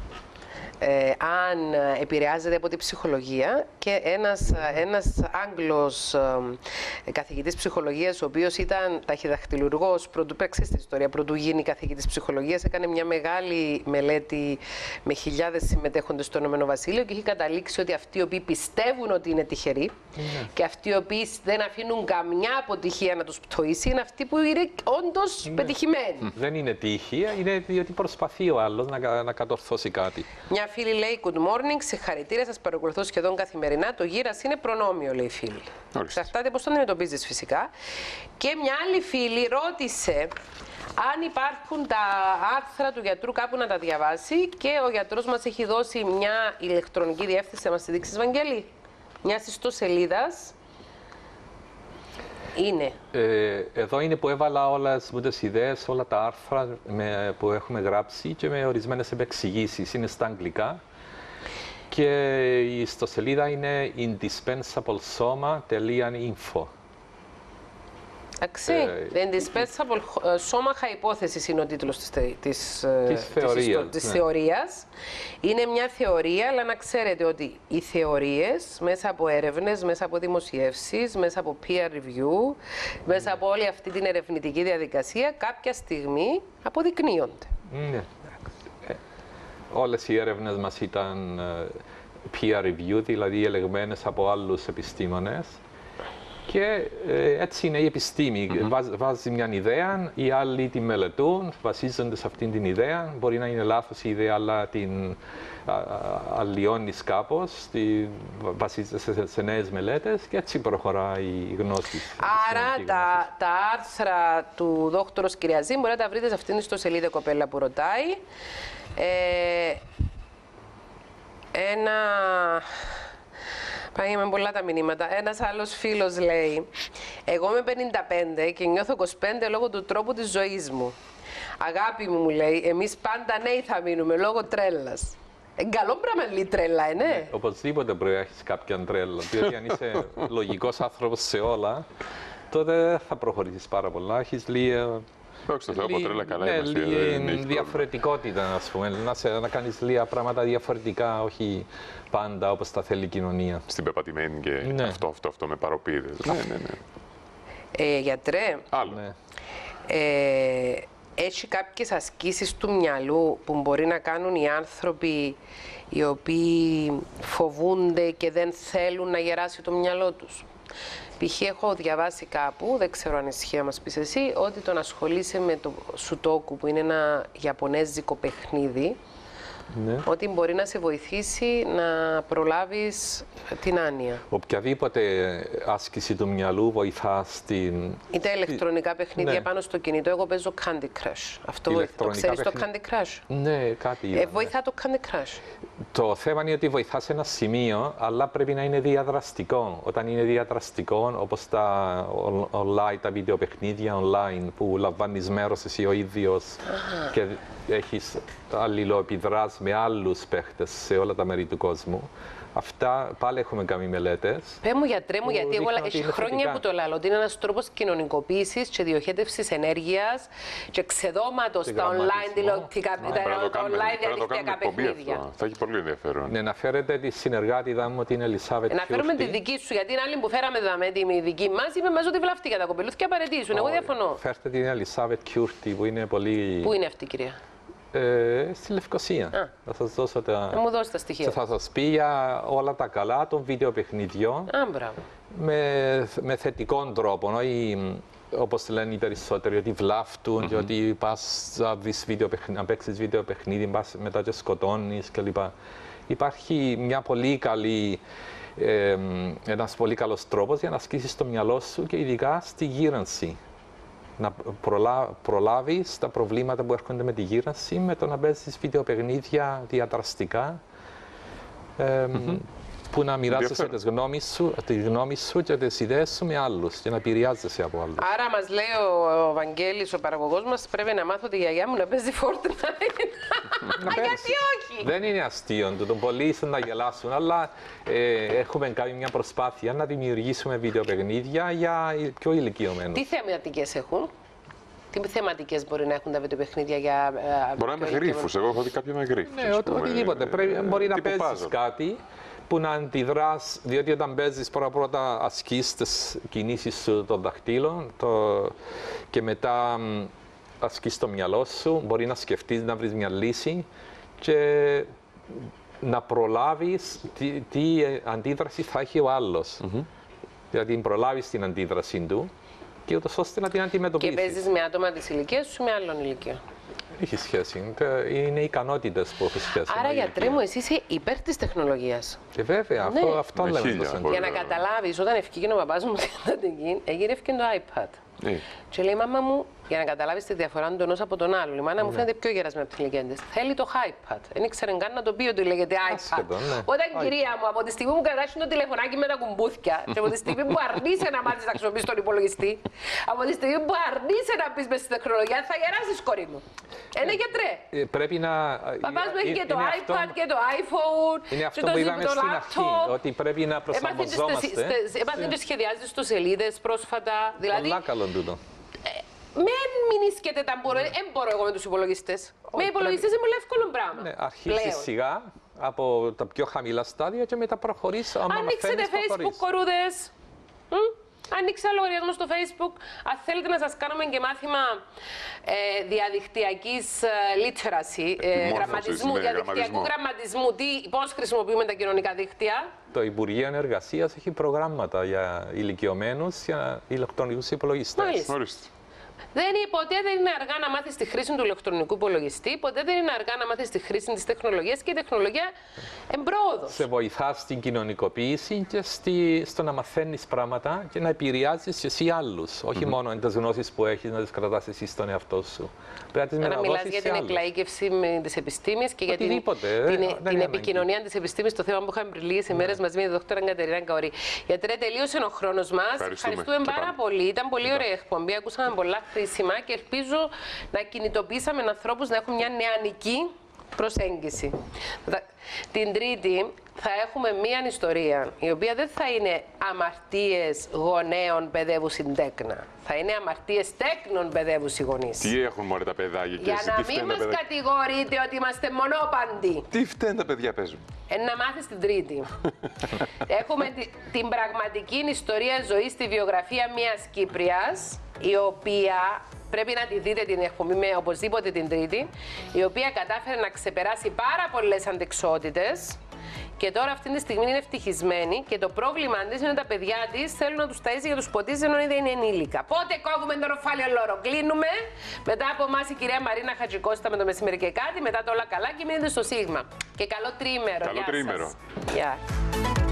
ε, αν επηρεάζεται από την ψυχολογία, και ένας, ένας Άγγλος ε, καθηγητής ψυχολογίας, ο οποίος ήταν ταχυδαχτυλουργός, πρωτού παίξει στην ιστορία, πρωτού γίνει καθηγητής ψυχολογίας, έκανε μια μεγάλη μελέτη με χιλιάδες συμμετέχοντες στο Ηνωμένο Βασίλειο και έχει καταλήξει ότι αυτοί οι οποίοι πιστεύουν ότι είναι τυχεροί mm. και αυτοί οι οποίοι δεν αφήνουν καμιά αποτυχία να τους πτωίσει, είναι αυτοί που είναι όντως mm. πετυχημένοι. Mm. Δεν είναι τύχη, είναι διότι προσπαθεί ο άλλος να, να κατορθώσει κάτι. Μια φίλη λέει good morning, συγχαρητήρια, σας παρακολουθώ σχεδόν καθημερινά. Το γύρας είναι προνόμιο, λέει η φίλη. Εξαρτάται πώς το αντιμετωπίζεις φυσικά. Και μια άλλη φίλη ρώτησε αν υπάρχουν τα άρθρα του γιατρού κάπου να τα διαβάσει, και ο γιατρός μας έχει δώσει μια ηλεκτρονική διεύθυνση, να μας τη δείξεις, Βαγγέλη, μια ιστοσελίδας. Είναι. Ε, εδώ είναι που έβαλα όλες τις ιδέες, όλα τα άρθρα με, που έχουμε γράψει και με ορισμένες επεξηγήσεις. Είναι στα αγγλικά και η ιστοσελίδα είναι indispensable soma τελεία info. Εντάξει, The Indispensable Σώμα Υπόθεσης είναι ο τίτλος της, της, της, θεωρίας, της ναι. θεωρίας. Είναι μια θεωρία, αλλά να ξέρετε ότι οι θεωρίες μέσα από έρευνες, μέσα από δημοσιεύσεις, μέσα από peer review, μέσα από όλη αυτή την ερευνητική διαδικασία, κάποια στιγμή αποδεικνύονται. Ναι. Ε, όλες οι έρευνες μας ήταν peer review, δηλαδή ελεγμένες από άλλους επιστήμονες. Και ε, έτσι είναι η επιστήμη. Mm-hmm. Βάζ, βάζει μια ιδέα, οι άλλοι τη μελετούν, βασίζονται σε αυτήν την ιδέα. Μπορεί να είναι λάθος η ιδέα, αλλά την αλλοιώνεις κάπως, τη, βασίζεται σε, σε νέες μελέτες και έτσι προχωράει η γνώση. Άρα τα, τα άρθρα του δόκτωρος Κυριαζή μπορείτε να τα βρείτε σε αυτήν την ιστοσελίδα, κοπέλα που ρωτάει. Ε, ένα... Πάει με πολλά τα μηνύματα. Ένας άλλος φίλος λέει: εγώ είμαι πενήντα πέντε και νιώθω είκοσι πέντε λόγω του τρόπου της ζωής μου. Αγάπη μου, μου λέει, εμείς πάντα νέοι θα μείνουμε λόγω τρέλας. Ε, καλό πράγμα λέει τρέλα, ε, ναι. ναι. Οπωσδήποτε πρέπει να έχεις κάποια τρέλα. Διότι αν είσαι λογικός άνθρωπος σε όλα, τότε θα προχωρήσεις πάρα πολλά. Έχεις λίγα. Όχι, στο Θεό, από τρέλα καλά ναι, είμαστε. Λίγη διαφορετικότητα, ας πούμε. Να, σε, να κάνεις λίγα πράγματα διαφορετικά, όχι πάντα όπως τα θέλει η κοινωνία. Στην πεπατημένη και ναι. αυτό, αυτό, αυτό με παροπίδε. Ναι, ναι, ναι. Ε, γιατρέ, Άλλο. Ναι. ε, έχει κάποιες ασκήσεις του μυαλού που μπορεί να κάνουν οι άνθρωποι οι οποίοι φοβούνται και δεν θέλουν να γεράσει το μυαλό τους. Π.χ. έχω διαβάσει κάπου, δεν ξέρω αν ισχύει να μας πεις εσύ, ότι το να ασχολείσαι με το σουτόκου, που είναι ένα ιαπωνέζικο παιχνίδι, ναι. ότι μπορεί να σε βοηθήσει να προλάβεις την άνοια. Οποιαδήποτε άσκηση του μυαλού βοηθά στην... Είτε ηλεκτρονικά παιχνίδια ναι. πάνω στο κινητό, εγώ παίζω Candy Crush. Αυτό το ξέρεις παιχν... το Candy Crush? Ναι, κάτι είδα, ε, βοηθά ναι. το Candy Crush. Το θέμα είναι ότι βοηθά σε ένα σημείο, αλλά πρέπει να είναι διαδραστικό. Όταν είναι διαδραστικό, όπως τα online, τα βίντεο παιχνίδια online, που λαμβάνεις μέρος εσύ ο ίδιος και έχεις αλληλοεπιδράσει με άλλους παίχτες σε όλα τα μέρη του κόσμου. Αυτά πάλι έχουμε κάνει μελέτες. Πες μου, γιατρέ μου, γιατί εγώ έχει χρόνια θετικά. Που το λέω, ότι είναι ένας τρόπος κοινωνικοποίησης και διοχέτευσης ενέργειας και ξεδώματος στα online διαδικτυακά παιχνίδια. Θα έχει πολύ ενδιαφέρον. Ναι, να φέρετε τη συνεργάτηδα μου, την Ελισάβετ Κιούρτη. Να φέρουμε τη δική σου, γιατί είναι άλλη που φέραμε δαμέ, τη δική μας, είπε μας ότι βλαφτήκα τα κοπελούθια, απαραίτησουν. Εγώ διαφωνώ. Φέρτε την Ελισάβετ Κιούρτη, που είναι πολύ. Πού είναι αυτή, κυρία? Ε, στη Λευκοσία. Α. Θα σας δώσω τα... Να μου δώσει τα στοιχεία. Θα σας πει για όλα τα καλά των βιντεοπαιχνιδιών. Α, μπράβο. Με, με θετικό τρόπο, όχι όπως λένε οι περισσότεροι, ότι βλάφτουν mm-hmm. και ότι πας να, να παίξεις βιντεοπαιχνίδι, πας μετά και σκοτώνεις κλπ. Υπάρχει μια πολύ καλή, ε, ένας πολύ καλός τρόπος για να ασκήσεις το μυαλό σου και ειδικά στη γύρανση. Να προλα... προλάβεις τα προβλήματα που έρχονται με τη γύρανση με το να παίζεις βιντεοπαιχνίδια διαδραστικά ε, mm-hmm. που να μοιράζεσαι τις γνώμεις σου, τη γνώμη σου και τις ιδέες σου με άλλους και να επηρεάζεσαι από άλλους. Άρα μας λέει ο, ο Βαγγέλης, ο παραγωγός μας, πρέπει να μάθω τη γιαγιά μου να παίζει Fortnite. Γιατί όχι! Δεν είναι αστείο του, τον πολλοί ίσως να γελάσουν, αλλά ε, έχουμε κάνει μια προσπάθεια να δημιουργήσουμε βιντεοπαιχνίδια για πιο ηλικιωμένους. Τι θεματικές έχουν? Τι θεματικές μπορεί να έχουν τα βιντεοπαιχνίδια για. Μπορεί να είναι με γρίφους. Εγώ έχω δει κάποια με γρίφους. Ναι, οτιδήποτε. Μπορεί να παίζεις κάτι που να αντιδράς, διότι όταν παίζεις πρώτα-πρώτα ασκείς τις κινήσεις σου των δαχτύλων το, και μετά ασκείς το μυαλό σου, μπορεί να σκεφτείς να βρεις μια λύση και να προλάβεις τι, τι αντίδραση θα έχει ο άλλος. Mm-hmm. Δηλαδή προλάβεις την αντίδραση του και ούτως ώστε να την αντιμετωπίσεις. Και παίζεις με άτομα της ηλικίας σου ή με άλλων ηλικία? Έχει σχέση. Είναι οι ικανότητες που έχουν σχέση. Άρα, γιατρέ μου, εσύ είσαι υπέρ της τεχνολογίας. Και βέβαια, ναι. αυτό, αυτό λέμε. Για να καταλάβεις, όταν ευκήγε ο παπάς μου έγινε ευκήγε το iPad. Ναι. Και λέει η μάμα μου, για να καταλάβεις τη διαφορά του ενός από τον άλλον, η μάνα μου ναι. φαίνεται πιο γερασμένη από την ηλικία της. Θέλει το iPad. Δεν ήξερε καν να το πει ότι λέγεται iPad. Άσχετο, ναι. Όταν iPad. Κυρία μου, από τη στιγμή που κρατάς το τηλεφωνάκι με τα κουμπούθια, και από τη στιγμή που αρνείσαι να μάθεις να χρησιμοποιείς τον υπολογιστή, από τη στιγμή που αρνείσαι να μπεις μέσα στη τεχνολογία, θα γεράσεις, κορί μου. Είναι γιατρέ. Ε, πρέπει να. Παπάς μου έχει και το iPad και το iPhone. Είναι αυτό που είδαμε στην αρχή, ότι πρέπει να προσαρμοζόμαστε. Έπαθε και σχεδιάζεις στο σελίδες πρόσφατα. Πολλά καλό τούτο. Μην μηνίσκετε τα μπορώ, δεν μπορώ εγώ με τους υπολογιστές. Με υπολογιστές είναι πολύ εύκολο πράγμα. Ναι, αρχίσεις σιγά από τα πιο χαμηλά στάδια και μετά προχωρείς. Ανοίξετε Facebook κορούδες. Άνοιξα λογαριασμό στο Facebook. Αν θέλετε να σας κάνουμε και μάθημα ε, διαδικτυακής ε, literacy, ε, γραμματισμού, ναι, διαδικτυακού γραμματισμού. γραμματισμού, τι, πώς χρησιμοποιούμε τα κοινωνικά δίκτυα. Το Υπουργείο Εργασίας έχει προγράμματα για ηλικιωμένους για ηλεκτρονικούς υπολογιστές. Μάλιστα. Ορίστε. Δεν είναι, ποτέ δεν είναι αργά να μάθεις τη χρήση του ηλεκτρονικού υπολογιστή, ποτέ δεν είναι αργά να μάθεις τη χρήση της τεχνολογίας και η τεχνολογία εμπρόοδος. Σε βοηθά στην κοινωνικοποίηση και στη, στο να μαθαίνεις πράγματα και να επηρεάζεις και εσύ άλλους. Όχι mm-hmm. μόνο τις γνώσεις που έχεις να τις κρατάς εσύ στον εαυτό σου. Πρέπει να τις να μιλάς για την άλλους. εκλαΐκευση της επιστήμης και για την, Οτιδήποτε, την, δεν την είναι επικοινωνία της επιστήμης, το θέμα που είχαμε πριν λίγες ημέρες μαζί με τη δόκτωρα Κατερίνα Καωρή. Γιατρέ, τελείωσε ο χρόνος μας. Ευχαριστούμε, Ευχαριστούμε πάρα πάμε. πολύ. Ήταν πολύ ωραία εκπομπή. Ακούσαμε πολλά χρήσιμα και ελπίζω να κινητοποιήσαμε ανθρώπους να έχουν μια νεανική προσέγγιση. Την Τρίτη θα έχουμε μία ιστορία, η οποία δεν θα είναι αμαρτίες γονέων παιδεύουσιν τέκνα. Θα είναι αμαρτίες τέκνων παιδεύουσιν γονείς. Τι έχουν μωρέ τα παιδάκια και Για εσύ, να τι μην φταίνε μας τα παιδάκια. κατηγορείτε ότι είμαστε μονόπαντοι. Τι φταίνε τα παιδιά παίζουν. Ε, να μάθεις την Τρίτη. Έχουμε τη, την πραγματική ιστορία ζωής στη βιογραφία μιας Κύπριας, η οποία πρέπει να τη δείτε την εκπομπή με οπωσδήποτε την Τρίτη, η οποία κατάφερε να ξεπεράσει πάρα πολλές αντεξότητες και τώρα αυτή τη στιγμή είναι ευτυχισμένη και το πρόβλημα της είναι ότι τα παιδιά της θέλουν να τους ταΐζει για τους ποτίζεις ενώ δεν είναι ενήλικα. Πότε κόβουμε το ροφάλιο λόρο, κλείνουμε. Μετά από εμάς η κυρία Μαρίνα Χατζικώστα με το μεσημέρι και κάτι, μετά το όλα καλά και μείνετε στο Σίγμα. Και καλό τρίμερο. Καλό Γεια τρίμερο. σας. Γεια.